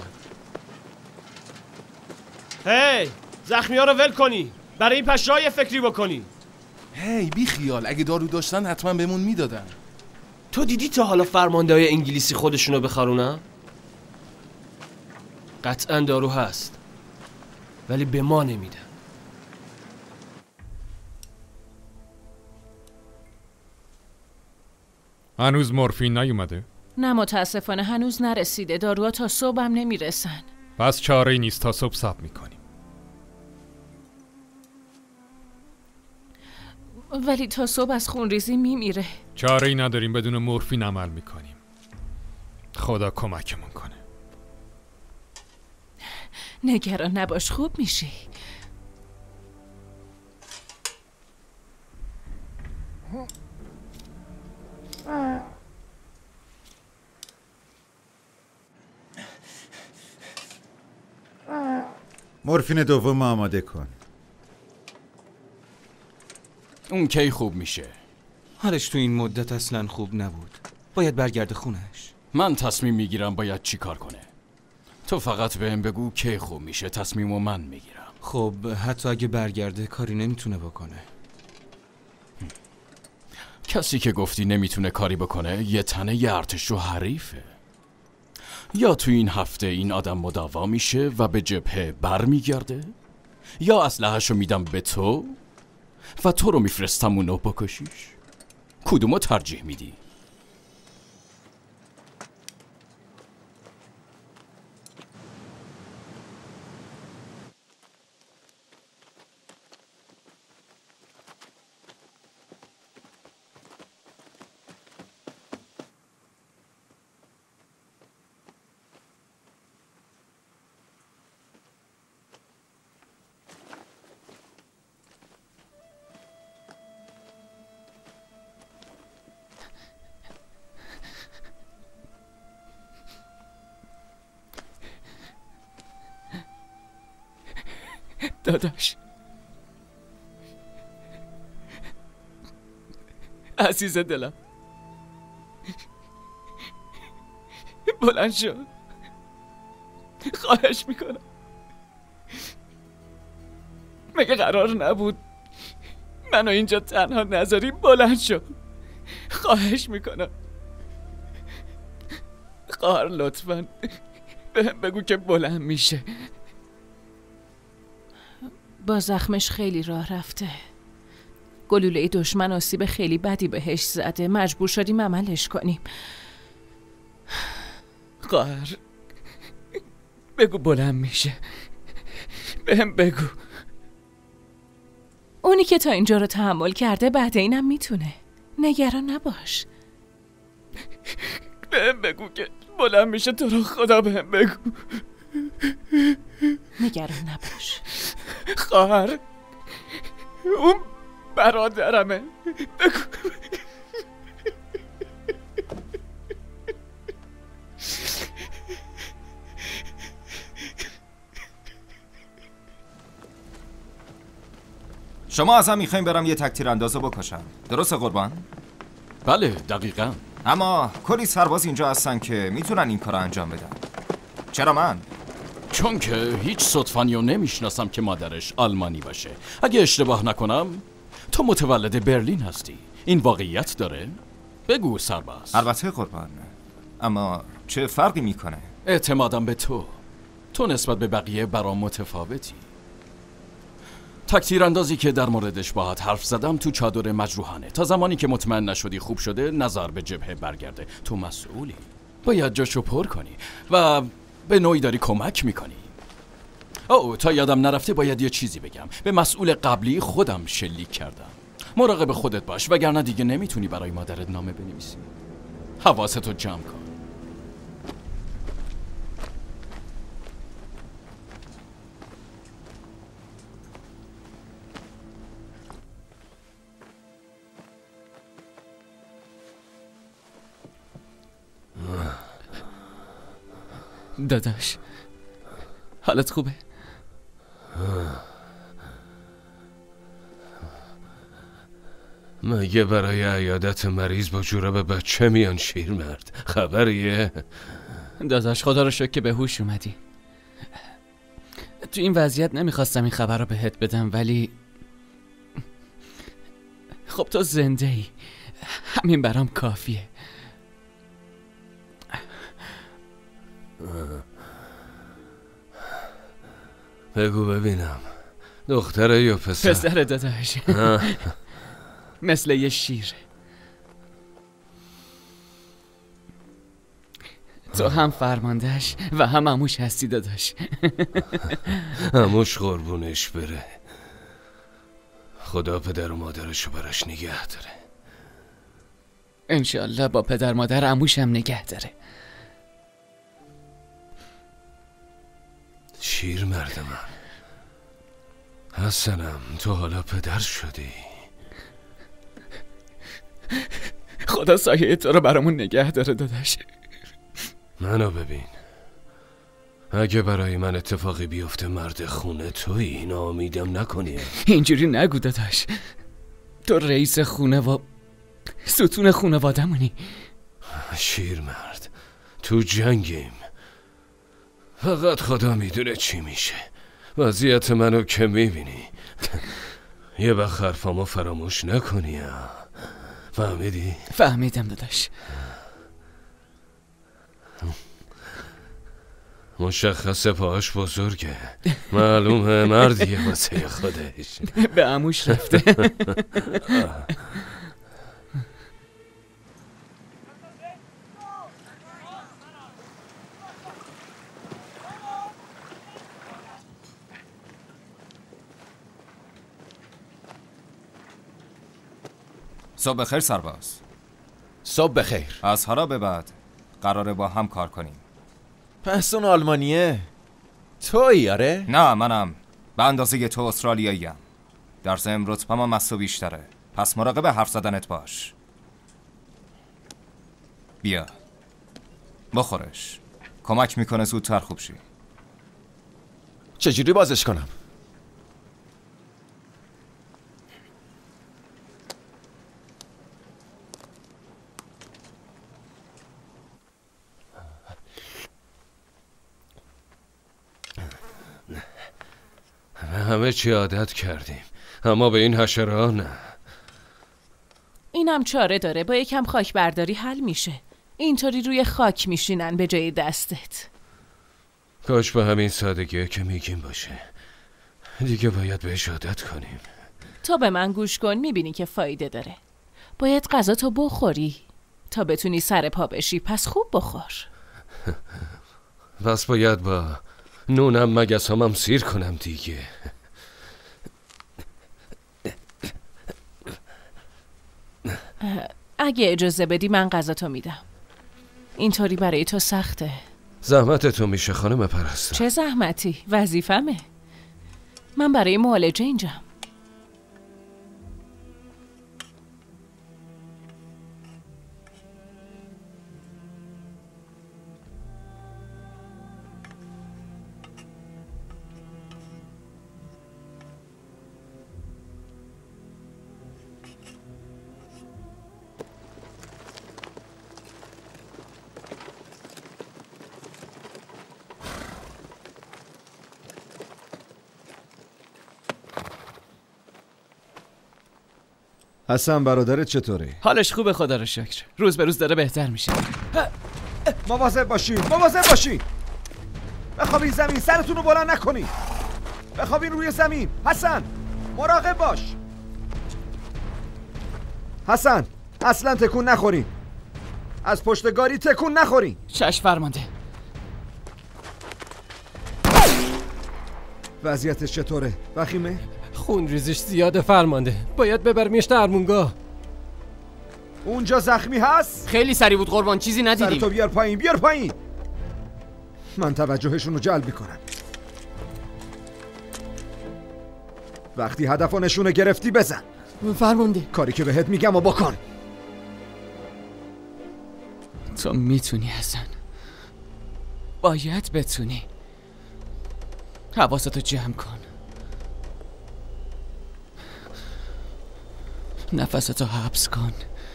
هی زخمی ها رو ول کنی، برای این پشه های فکری بکنی. هی بی خیال، اگه دارو داشتن حتما بهمون میدادن. تو دیدی تا حالا فرمانده های انگلیسی خودشونو بخارونن؟ قطعا دارو هست ولی به ما نمیدن. هنوز مورفین نیومده؟ نه متاسفانه هنوز نرسیده. داروها تا صبح هم نمیرسن. پس چاره‌ای نیست، تا صبح صبر میکنیم. ولی تا صبح از خونریزی میمیره. چاره‌ای نداریم، بدون مورفین عمل میکنیم. خدا کمکمون کنه. نگران نباش، خوب میشی. مورفین دوم آماده کن. اون کی خوب میشه؟ حالش تو این مدت اصلا خوب نبود. باید برگرده خونش. من تصمیم میگیرم باید چی کار کنه. تو فقط بهم بگو کی خوب میشه، تصمیمو من میگیرم. خب حتی اگه برگرده کاری نمیتونه بکنه. کسی که گفتی نمیتونه کاری بکنه یه تنه یه ارتش و حریفه. یا تو این هفته این آدم مداوا میشه و به جبهه بر میگرده، یا اسلحه‌شو میدم به تو و تو رو میفرستم اونو بکشیش. کدومو ترجیح میدی؟ داداش عزیز دلم بلند شو، خواهش میکنم. مگه قرار نبود منو اینجا تنها نذاری؟ بلند شو، خواهش میکنم. خواهر لطفاً بهم بگو که بلند میشه. با زخمش خیلی راه رفته. گلوله دشمن آسیب خیلی بدی بهش زده. مجبور شدیم عملش کنیم. خواهر بگو بلند میشه، بهم بگو. اونی که تا اینجا رو تحمل کرده بعد اینم میتونه. نگران نباش. بهم بگو که بلند میشه، تو رو خدا بهم بگو. نگران نباش خواهر، اون برادرمه. بگو. شما ازم میخوایم برم یه تکتیر اندازو بکشم، درسته قربان؟ بله دقیقاً. اما کلی سرباز اینجا هستن که میتونن این کار انجام بدن. چرا من؟ چون که هیچ صدفانیو نمیشناسم که مادرش آلمانی باشه. اگه اشتباه نکنم تو متولد برلین هستی. این واقعیت داره؟ بگو سرباز. البته قربان، اما چه فرقی میکنه؟ اعتمادم به تو. تو نسبت به بقیه برام متفاوتی. تکتیر اندازی که در موردش باهات حرف زدم تو چادر مجروحانه. تا زمانی که مطمئن نشدی خوب شده نظر به جبهه برگرده. تو مسئولی، باید جاشو پر کنی و به نوعی داری کمک میکنی. او تا یادم نرفته باید یه چیزی بگم. به مسئول قبلی خودم شلیک کردم. مراقب خودت باش وگرنه دیگه نمیتونی برای مادرت نامه بنویسی. حواستو جمع کن. داداش حالت خوبه؟ مگه برای عیادت مریض با جوراب بچه میان شیرمرد؟ خبریه؟ داداش خدا رو شکر که به هوش اومدی. تو این وضعیت نمیخواستم این خبر رو بهت بدم، ولی خب تو زنده ای، همین برام کافیه. بگو ببینم، دختره یا پسر؟ پسر داداش. مثل یه شیر. تو هم فرماندهش و هم عموش هستی داداش. عموش قربونش بره. خدا پدر و مادرشو براش نگه داره. انشالله با پدر مادر عموش هم نگه داره. شیر مرد من، حسنم تو حالا پدر شدی. خدا سایه تو رو برامون نگه داره داداش. منو ببین، اگه برای من اتفاقی بیفته مرد خونه تویی، ناامیدم نکنی. اینجوری نگو داداش، تو رئیس خونه و ستون خونوادمونی. شیر مرد، تو جنگیم، فقط خدا میدونه چی میشه. وضعیت منو که میبینی، یه وقت حرفامو فراموش نکنی. فهمیدی؟ فهمیدم داداش. مشخصه پاهاش بزرگه، معلومه مردیه واسه خودش. به عموش رفته. صبح بخیر سرباز. صبح بخیر. از حالا به بعد قراره با هم کار کنیم. پس اون آلمانیه تویی؟ آره؟ نه منم، به اندازه تو استرالیاییم. در ضمن رتبه‌م هم از تو بیشتره، پس مراقب حرف زدنت باش. بیا بخورش، کمک میکنه زودتر خوب شی. چجوری بازش کنم؟ همه چی عادت کردیم، اما به این حشره نه. اینم چاره داره، با یکم خاک برداری حل میشه. اینطوری روی خاک میشینن به جای دستت. کاش به همین سادگیه که میگیم باشه. دیگه باید بهش عادت کنیم. تو به من گوش کن، میبینی که فایده داره. باید غذا تو بخوری تا بتونی سر پا بشی، پس خوب بخور. پس باید با نونم مگسامم سیر کنم دیگه. اگه اجازه بدی من غذا تو میدم. اینطوری برای تو سخته. زحمت تو میشه خانم پرستار. چه زحمتی؟ وظیفمه. من برای معالجه اینجام. حسن برادرت چطوره؟ حالش خوبه خدا رو شکر. روز به روز داره بهتر میشه. مواظب باشین، مواظب باشین. بخوابین زمین، سرتون رو بلند نکنین. بخوابین روی زمین. حسن مراقب باش. حسن اصلا تکون نخورین. از پشت گاری تکون نخورین. چشم فرمانده. وضعیتش چطوره؟ وخیمه؟ خون ریزش زیاده فرمانده. باید ببرمیش درمونگاه. اونجا زخمی هست؟ خیلی سریع بود قربان، چیزی ندیدیم. سرتو بیار پایین، بیار پایین. من توجهشون رو جلب میکنم. وقتی هدف و نشونه گرفتی بزن. فرمانده. کاری که بهت میگم و بکن. تو میتونی حسن. باید بتونی. حواستو جمع کن. نفستو حبس کن.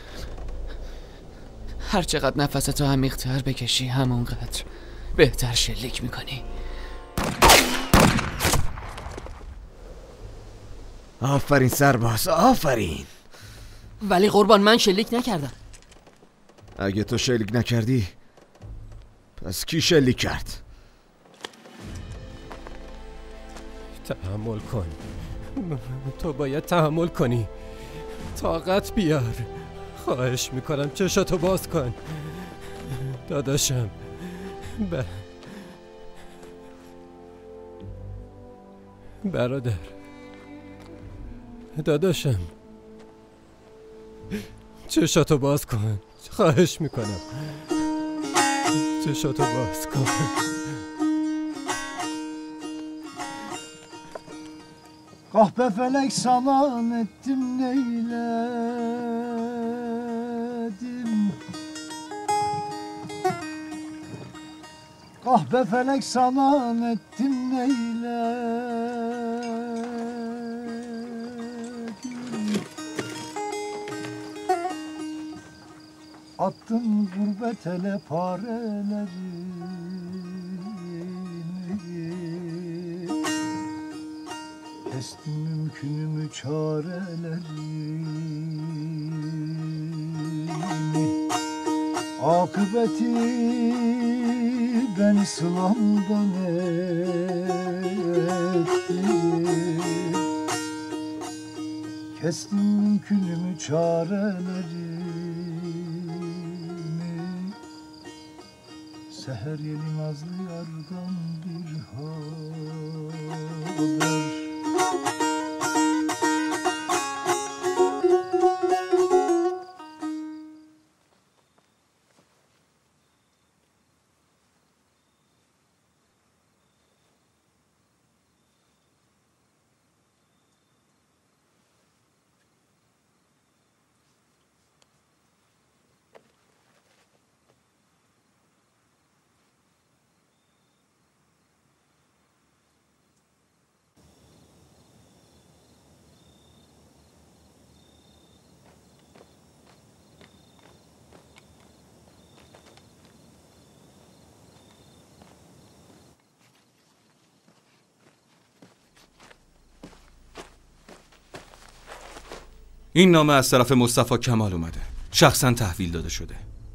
هر چقدر نفستو عمیق‌تر بکشی همونقدر بهتر شلیک میکنی. آفرین سرباز، آفرین. ولی قربان من شلیک نکردم. اگه تو شلیک نکردی پس کی شلیک کرد؟ تحمل کن. تو باید تحمل کنی. طاقت بیار. خواهش میکنم چشاتو باز کن داداشم. ب... برادر داداشم چشاتو باز کن. خواهش میکنم چشاتو باز کن. Kahpe felek salan ettim neyledim. Kahpe felek salan ettim neyledim. Attım gurbet ele parelerimi. Kestim mümkünümü çarelerimi. Akıbeti beni sılamdan etti. Kestim mümkünümü çarelerimi. Seher yeli nazlı yardan bir haber. این نامه از طرف مصطفی کمال اومده. شخصا تحویل داده شده.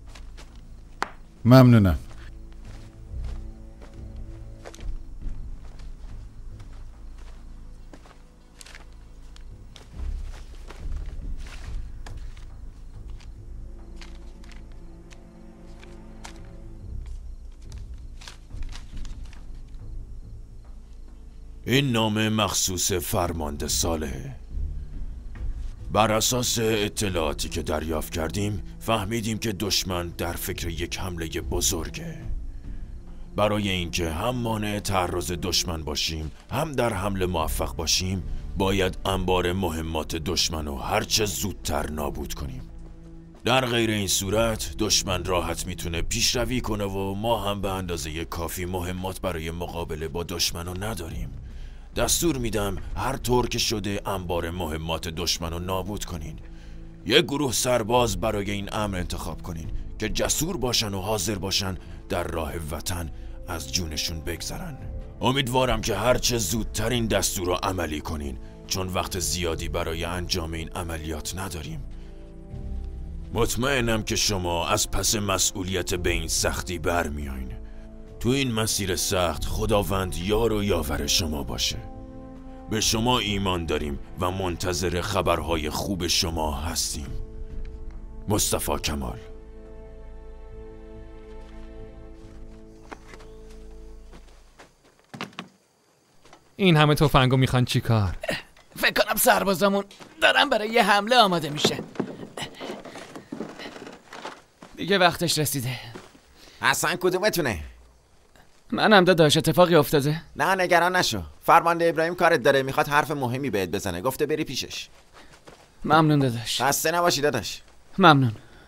ممنونم. این نامه مخصوص فرمانده صالحه. بر اساس اطلاعاتی که دریافت کردیم فهمیدیم که دشمن در فکر یک حمله بزرگه. برای اینکه هم مانع تعرض دشمن باشیم هم در حمله موفق باشیم باید انبار مهمات دشمن رو هرچه زودتر نابود کنیم. در غیر این صورت دشمن راحت میتونه پیشروی کنه و ما هم به اندازه کافی مهمات برای مقابله با دشمن رو نداریم. دستور میدم هر طور که شده انبار مهمات دشمن رو نابود کنین. یک گروه سرباز برای این امر انتخاب کنین که جسور باشن و حاضر باشن در راه وطن از جونشون بگذرن. امیدوارم که هرچه زودتر این دستور رو عملی کنین، چون وقت زیادی برای انجام این عملیات نداریم. مطمئنم که شما از پس مسئولیت به این سختی برمیایین. تو این مسیر سخت خداوند یار و یاور شما باشه. به شما ایمان داریم و منتظر خبرهای خوب شما هستیم. مصطفی کمال. این همه تفنگو میخوان چی کار؟ فکر کنم سربازامون دارن برای یه حمله آماده میشه. دیگه وقتش رسیده. حسن کدومتونه؟ منم داداش. اتفاقی افتاده؟ نه نگران نشو. فرمانده ابراهیم کارت داره، میخواد حرف مهمی بهت بزنه، گفته بری پیشش. ممنون داداش. خسته نباشی داداش. ممنون.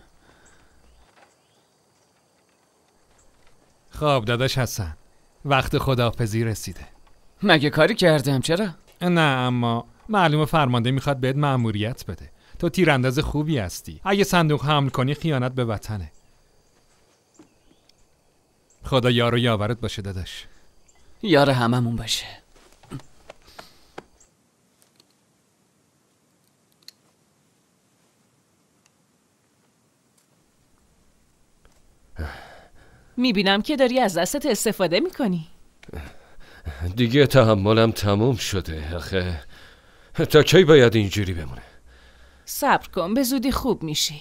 خب داداش حسن، وقت خداحافظی رسیده. مگه کاری کردم؟ چرا؟ نه اما معلومه فرمانده میخواد بهت مأموریت بده. تو تیرانداز خوبی هستی. اگه صندوق حمل کنی خیانت به وطنه. خدا یار و یاورت باشه داداش. یار هممون باشه. میبینم که داری از دستت استفاده میکنی. دیگه تحملم تموم شده. آخه تا کی باید اینجوری بمونه؟ صبر کن، به زودی خوب میشی.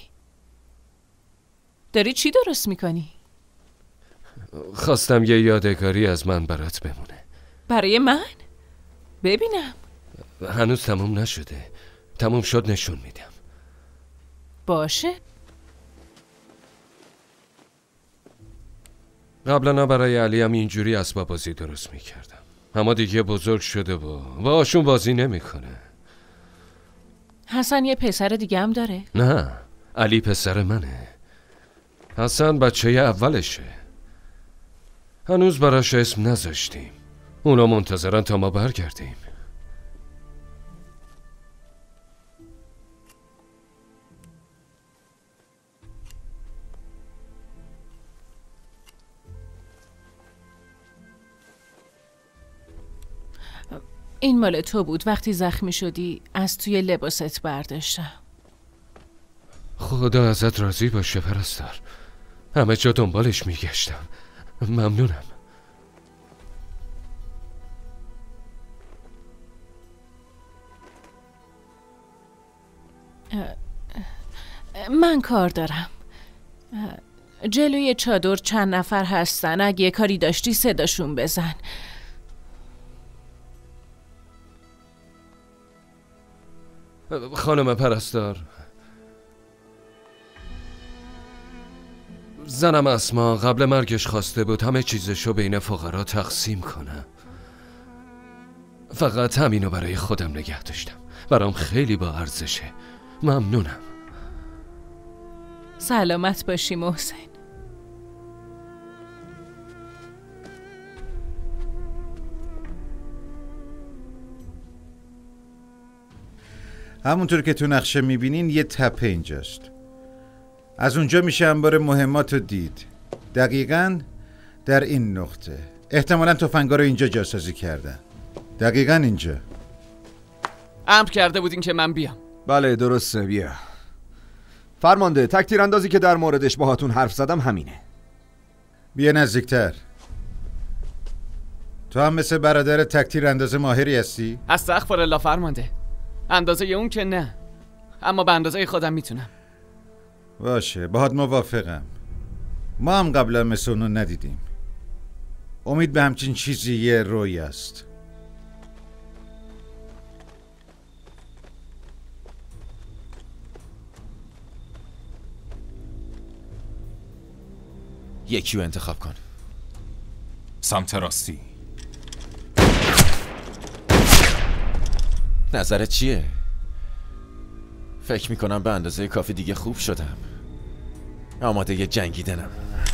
داری چی درست میکنی؟ خواستم یه یادگاری از من برات بمونه. برای من؟ ببینم. هنوز تموم نشده. تموم شد نشون میدم. باشه. قبلا برای علی هم اینجوری اسباب بازی درست میکردم، اما دیگه بزرگ شده و باشون بازی نمیکنه. حسن یه پسر دیگه هم داره؟ نه، علی پسر منه. حسن بچه اولشه. هنوز براش اسم نذاشتیم. اونا منتظرن تا ما برگردیم. این مال تو بود. وقتی زخمی شدی از توی لباست برداشتم. خدا ازت راضی باشه پرستار. همه جا دنبالش میگشتم. ممنونم. من کار دارم. جلوی چادر چند نفر هستن. اگه کاری داشتی صداشون بزن. خانم پرستار، زنم اسما قبل مرگش خواسته بود همه چیزشو بین فقرا تقسیم کنم. فقط همینو برای خودم نگه داشتم. برام خیلی با ارزشه. ممنونم. سلامت باشی محسن. همونطور که تو نقشه میبینین یه تپه اینجاست. از اونجا میشه انبار مهمات رو دید. دقیقاً در این نقطه. احتمالاً تفنگا رو اینجا جاسازی کردن. دقیقاً اینجا. امر کرده بودین که من بیام. بله درسته، بیا. فرمانده، تک تیراندازی که در موردش باهاتون حرف زدم همینه. بیا نزدیکتر. تو هم مثل برادر تک تیرانداز ماهری هستی؟ استغفر الله فرمانده. اندازه اون که نه، اما به اندازه خودم میتونم. باشه، باهات موافقم. ما هم قبلا مثل اونو ندیدیم. امید به همچین چیزی یه روی است. یکی رو انتخاب کن. سمت راستی. نظرت چیه؟ فکر میکنم به اندازه کافی دیگه خوب شدم. آماده یه جنگیدنم.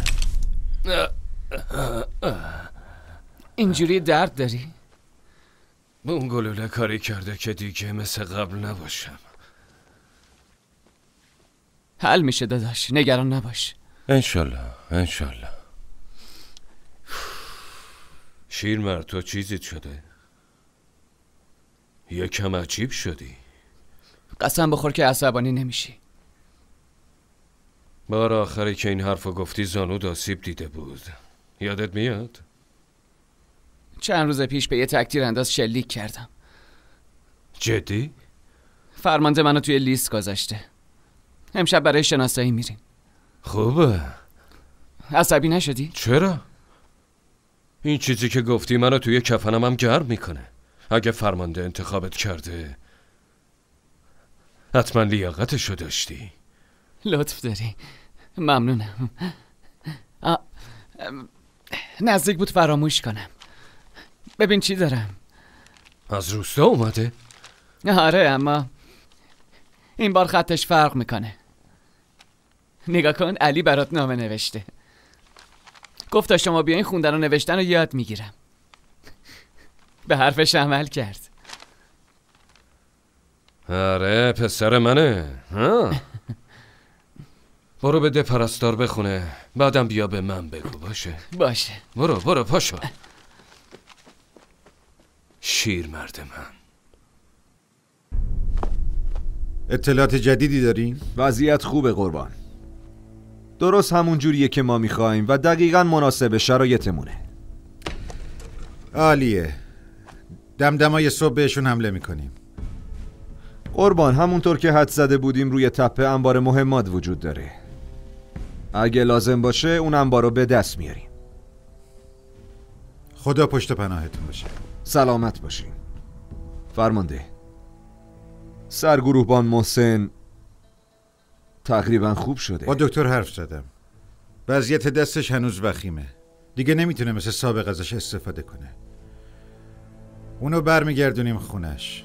اینجوری درد داری؟ اون گلوله کاری کرده که دیگه مثل قبل نباشم. حل میشه داداش، نگران نباش. انشالله انشالله. شیرمرد تو چیزیت شده؟ یکم عجیب شدی. قسم بخور که عصبانی نمیشی. بار آخری که این حرفو گفتی زانود آسیب دیده بود. یادت میاد؟ چند روز پیش به یه تک تیرانداز شلیک کردم. جدی؟ فرمانده منو توی لیست گذاشته. امشب برای شناسایی میریم. خوبه. عصبی نشدی؟ چرا؟ این چیزی که گفتی منو توی کفنم هم گرم میکنه. اگه فرمانده انتخابت کرده حتما لیاقتشو داشتی. لطف داری، ممنونم. آ... نزدیک بود فراموش کنم. ببین چی دارم. از روستا اومده؟ آره، اما این بار خطش فرق میکنه. نگاه کن، علی برات نامه نوشته. گفت تا شما بیاین خوندن و نوشتن رو یاد میگیرم. به حرفش عمل کرد. آره پسر منه. ها. برو بده پرستار بخونه، بعدم بیا به من بگو. باشه باشه. برو برو پاشو. شیر مرد من. اطلاعات جدیدی دارین؟ وضعیت خوبه قربان. درست همون جوریه که ما میخوایم و دقیقاً مناسب شرایطمونه. عالیه. دمدمای صبح بهشون حمله میکنیم. قربان، همونطور که حد زده بودیم روی تپه انبار مهمات وجود داره. اگه لازم باشه اون انبار رو به دست میاریم. خدا پشت پناهتون باشه. سلامت باشین. فرمانده، سرگروهبان محسن تقریبا خوب شده. با دکتر حرف زدم. وضعیت دستش هنوز وخیمه. دیگه نمیتونه مثل سابق ازش استفاده کنه. اونو برمیگردونیم خونش.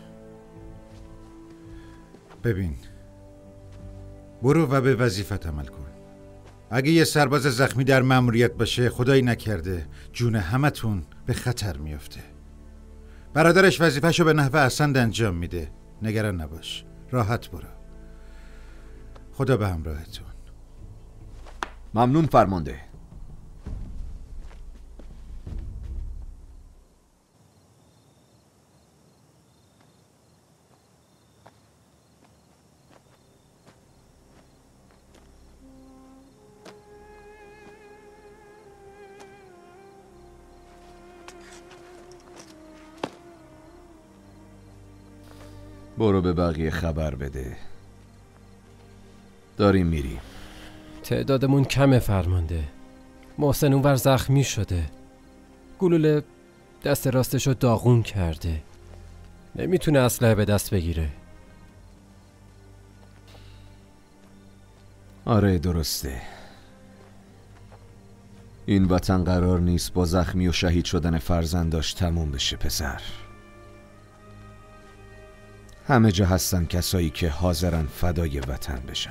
ببین، برو و به وظیفت عمل کن. اگه یه سرباز زخمی در مأموریت باشه، خدایی نکرده جون همتون به خطر میفته. برادرش وظیفه‌شو به نحو احسن انجام میده. نگران نباش، راحت برو. خدا به همراهتون. ممنون فرمانده. برو به بقیه خبر بده. داریم میریم. تعدادمون کمه فرمانده. محسن اونور زخمی شده. گلوله دست راستشو داغون کرده. نمیتونه اسلحه به دست بگیره. آره درسته. این وطن قرار نیست با زخمی و شهید شدن فرزنداش تموم بشه پسر. همه جا هستن کسایی که حاضرن فدای وطن بشن.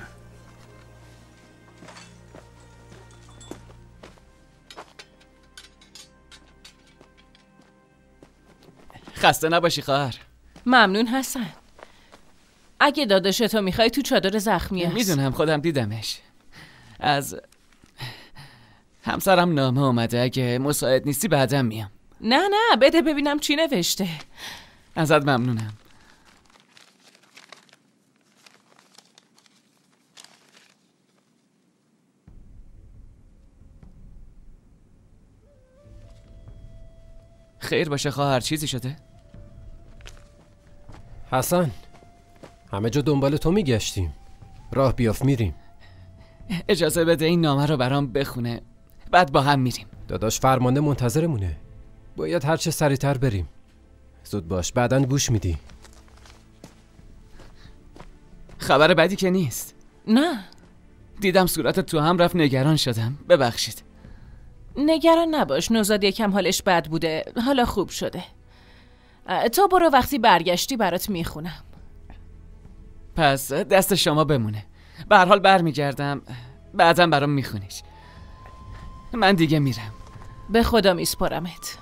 خسته نباشی خواهر. ممنون حسن. اگه داداشتو میخوای تو چادر زخمی هست. میدونم، خودم دیدمش. از همسرم نامه اومده، اگه مساعد نیستی بعدم میام. نه نه بده ببینم چی نوشته. ازت ممنونم. خیر باشه خواهر، چیزی شده؟ حسن، همه جا دنبال تو میگشتیم. راه بیاف میریم. اجازه بده این نامه رو برام بخونه، بعد با هم میریم. داداش فرمانده منتظرمونه. باید هر چه سریعتر بریم. زود باش، بعداً گوش میدی. خبر بدی که نیست. نه. دیدم صورتت تو هم رفت، نگران شدم. ببخشید. نگران نباش، نوزاد یکم حالش بد بوده، حالا خوب شده. تو برو، وقتی برگشتی برات میخونم. پس دست شما بمونه. به هر حال برمیگردم، بعدم برام میخونیش. من دیگه میرم. به خدا میسپارمت.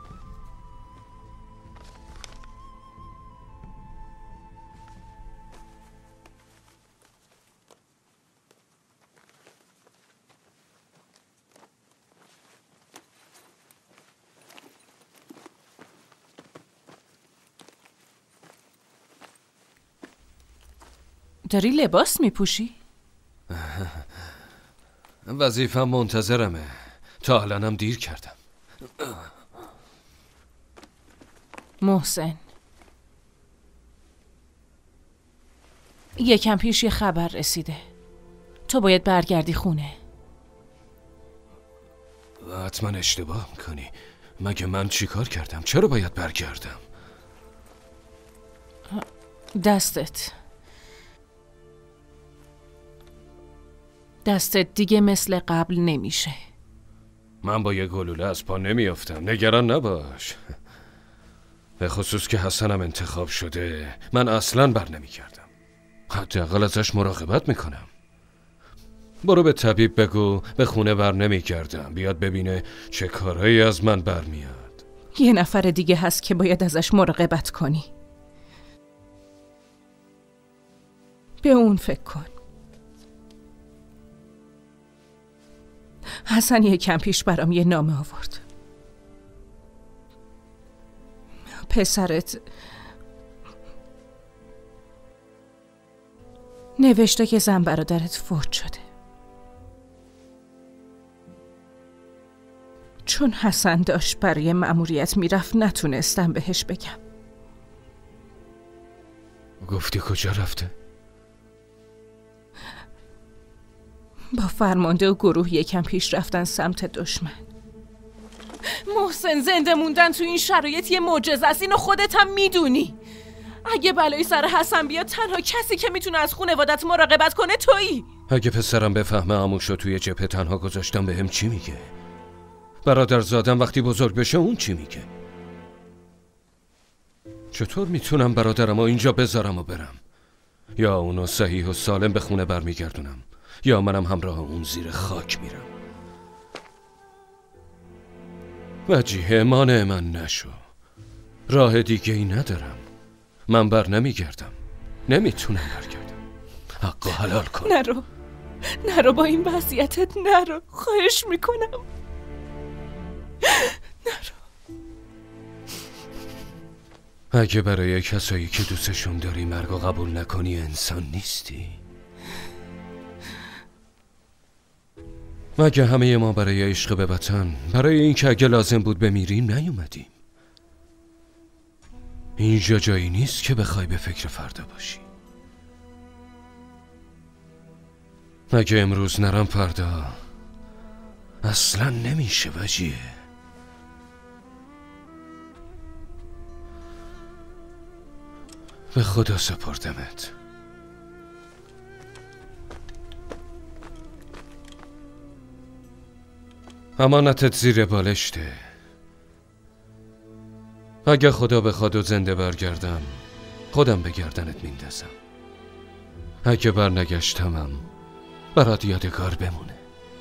داری لباس میپوشی؟ وظیفه‌م منتظرمه. تا الانم دیر کردم. محسن، یکم پیش یه خبر رسیده. تو باید برگردی خونه. حتما اشتباه میکنی. مگه من چی کار کردم؟ چرا باید برگردم؟ دستت دستت دیگه مثل قبل نمیشه. من با یه گلوله از پا نمیافتم. نگران نباش. به خصوص که حسنم انتخاب شده، من اصلاً بر نمیگردم. حداقل ازش مراقبت میکنم. برو به طبیب بگو به خونه بر نمیگردم، بیاد ببینه چه کارهایی از من برمیاد. یه نفر دیگه هست که باید ازش مراقبت کنی. به اون فکر کن. حسن یکم پیش برام یه نامه آورد. پسرت نوشته که زن برادرت فوت شده. چون حسن داشت برای مأموریت میرفت نتونستم بهش بگم. گفتی کجا رفته؟ با فرمانده و گروه یکم پیش رفتن سمت دشمن. محسن، زنده موندن تو این شرایط یه معجزه است، اینو خودت هم میدونی. اگه بلایی سر حسن بیاد تنها کسی که میتونه از خانوادت مراقبت کنه تویی. اگه پسرم بفهمه عموشو توی جبهه تنها گذاشتم بهم چی میگه؟ برادر زادم وقتی بزرگ بشه اون چی میگه؟ چطور میتونم برادرمو اینجا بذارم و برم؟ یا اونو صحیح و سالم به خونه برمیگردونم، یا منم همراه اون زیر خاک میرم. وجیه مانع من نشو. راه دیگه ای ندارم. من بر نمیگردم. نمیتونم برگردم. حقو حلال کن. نرو نرو، با این وضعیتت نرو، خواهش میکنم. نرو. اگه برای کسایی که دوستشون داری مرگو قبول نکنی انسان نیستی. مگه همه ما برای عشق به وطن، برای این که اگه لازم بود بمیریم نیومدیم؟ اینجا جایی نیست که بخوای به فکر فردا باشی. مگه امروز نرم فردا اصلا نمیشه وجیه. به خدا سپردمت. امانتت زیر بالشته. اگه خدا بخواد و زنده برگردم خودم به گردنت میندازم. اگه برنگشتمم برات یادگار بمونه.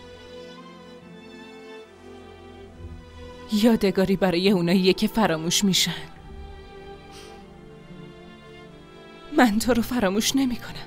یادگاری برای اوناییه که فراموش میشن. من تو رو فراموش نمی کنم.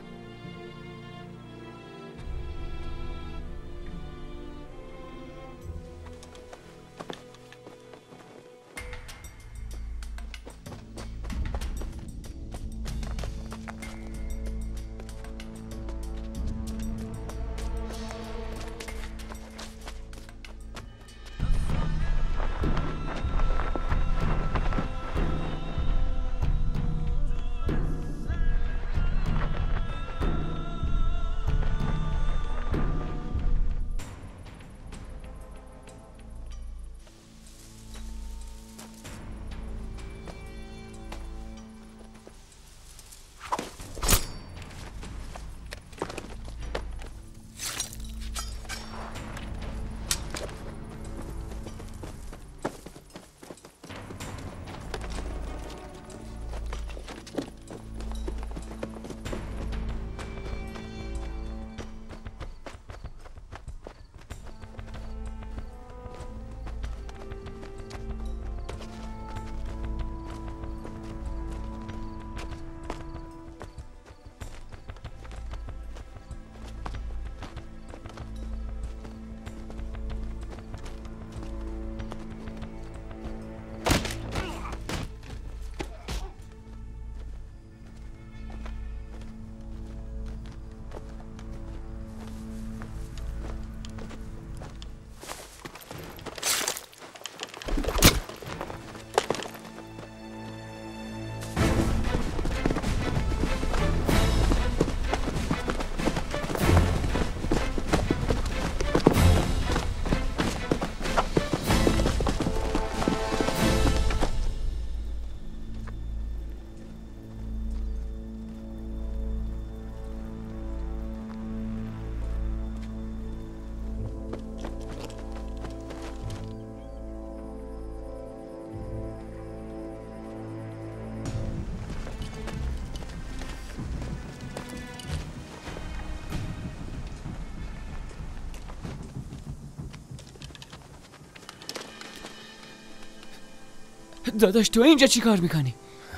داداش تو اینجا چی کار میکنی؟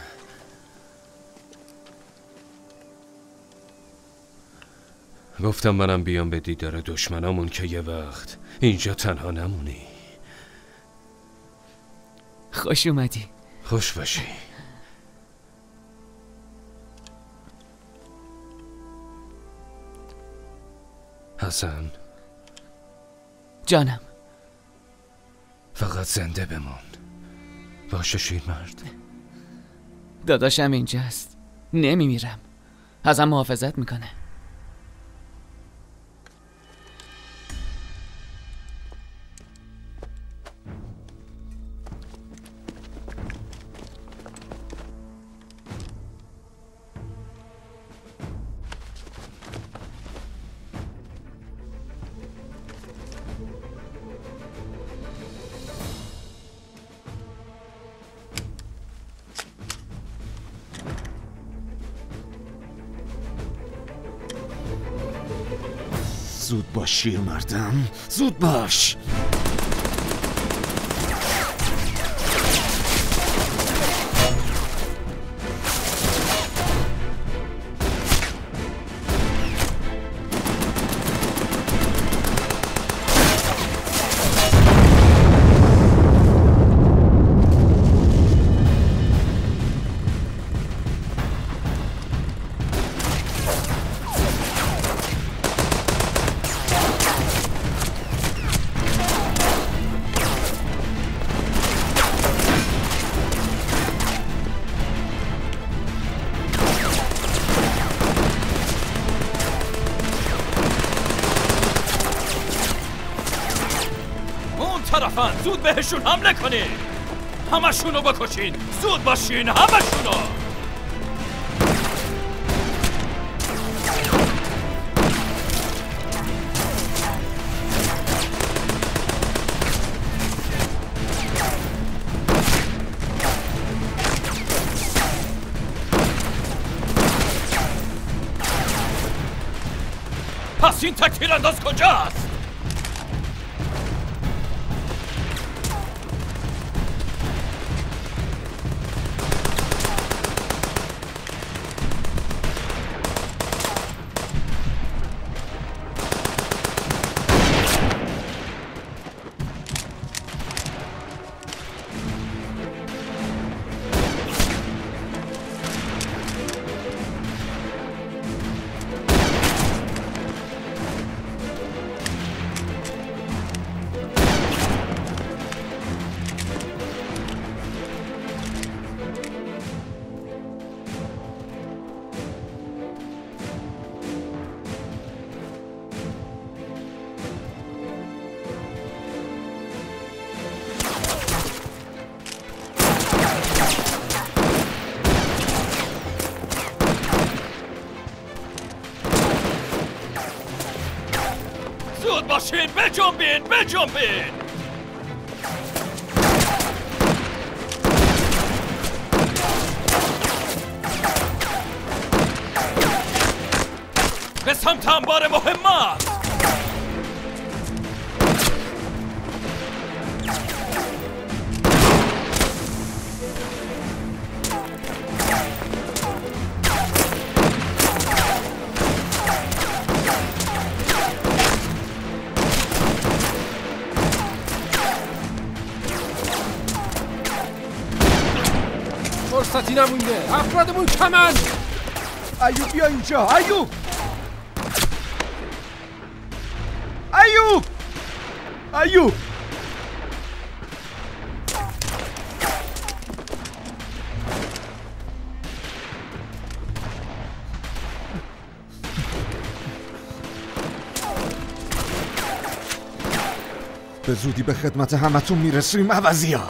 گفتم منم بیام به دیدار دشمنامون که یه وقت اینجا تنها نمونی. خوش اومدی. خوش باشی. حسن جانم، فقط زنده بمون. باشه شیرمرد. داداشم اینجاست، نمیمیرم، ازم محافظت میکنه. زود باش شیرمردم، زود باش. طرفن، زود بهشون حمله کنین، همشونو بکشین، زود باشین همشونو. پس این تک تیرانداز کجاست؟ زود باشین، بجنبین بجنبین. به سمت انبار مهمات. فرصتی نمونده، افرادمون کمن. ایوب بیا اینجا، ایوب ایوب ایوب به زودی به خدمت همتون میرسیم عوضی‌ها.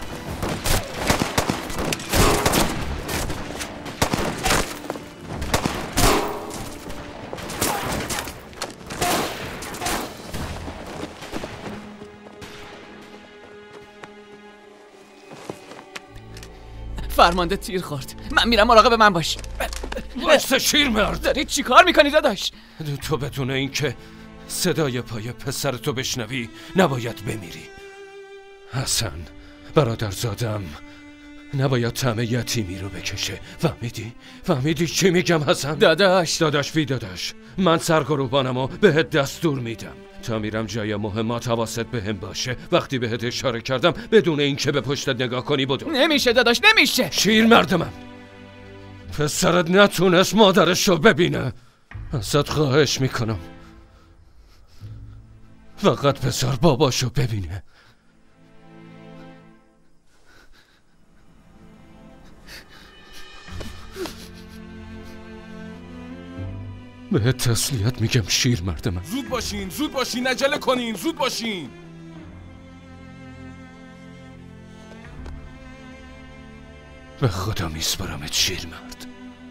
فرمانده تیر خورد، من میرم مراقب من باش. وایسا شیرمرد، دارید چی کار میکنی داداش؟ تو بدون اینکه صدای پای پسرتو بشنوی نباید بمیری. حسن برادرزادم، نباید طعم یتیمی رو بکشه. فهمیدی؟ فهمیدی چی میگم حسن؟ داداش داداش وی داداش، من سرگروبانمو بهت دستور میدم تا میرم جای مهمات حواست بهم باشه. وقتی بهت اشاره کردم بدون اینکه به پشتت نگاه کنی بدون. نمیشه داداش، نمیشه. شیر مرد من، پسرت نتونست مادرشو ببینه. ازت خواهش میکنم فقط پسر باباشو ببینه. به تسلیت میگم شیر مرد من. زود باشین، زود باشین، عجله کنین، زود باشین. به خدا میسپارمت شیر مرد.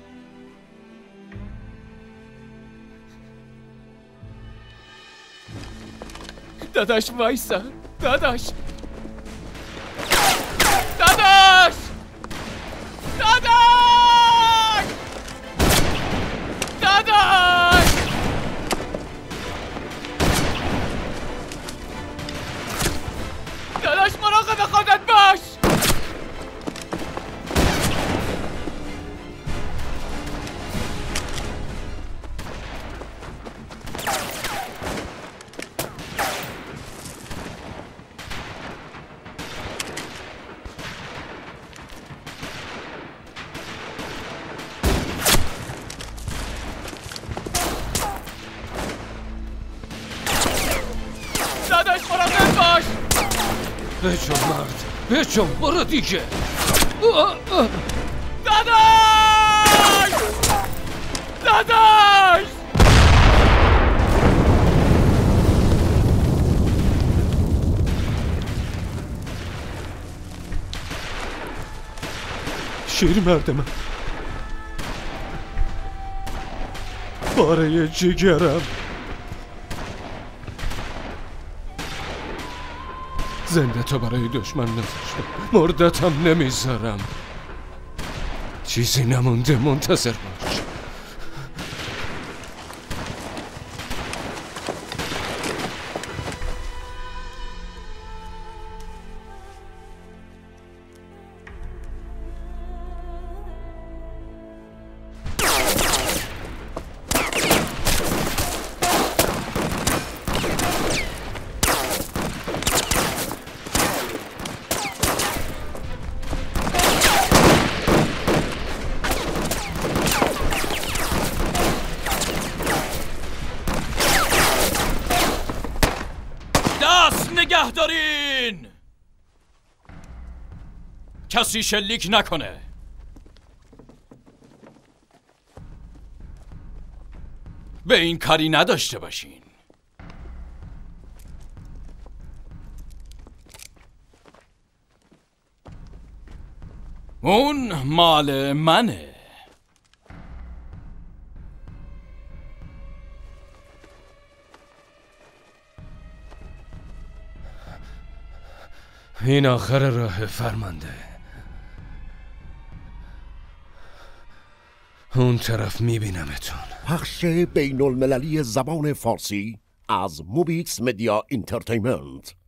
داداش وایسا، داداش داداش داداش داداش داداش مراقب خودت باش. بجم مرد، بجم، برو دیگه. داداش داداش شیر مرد من، پاره جگرم، زنده تا برای دشمن نذاشتم، مردتم نمیذارم. چیزی نمونده، منتظر باش. نگه دارین، کسی شلیک نکنه. به این کاری نداشته باشین. اون مال منه. این آخر راه فرمانده. اون طرف میبینمتون. پخش بین المللی زبان فارسی از موبیکس مدیا انترتینمنت.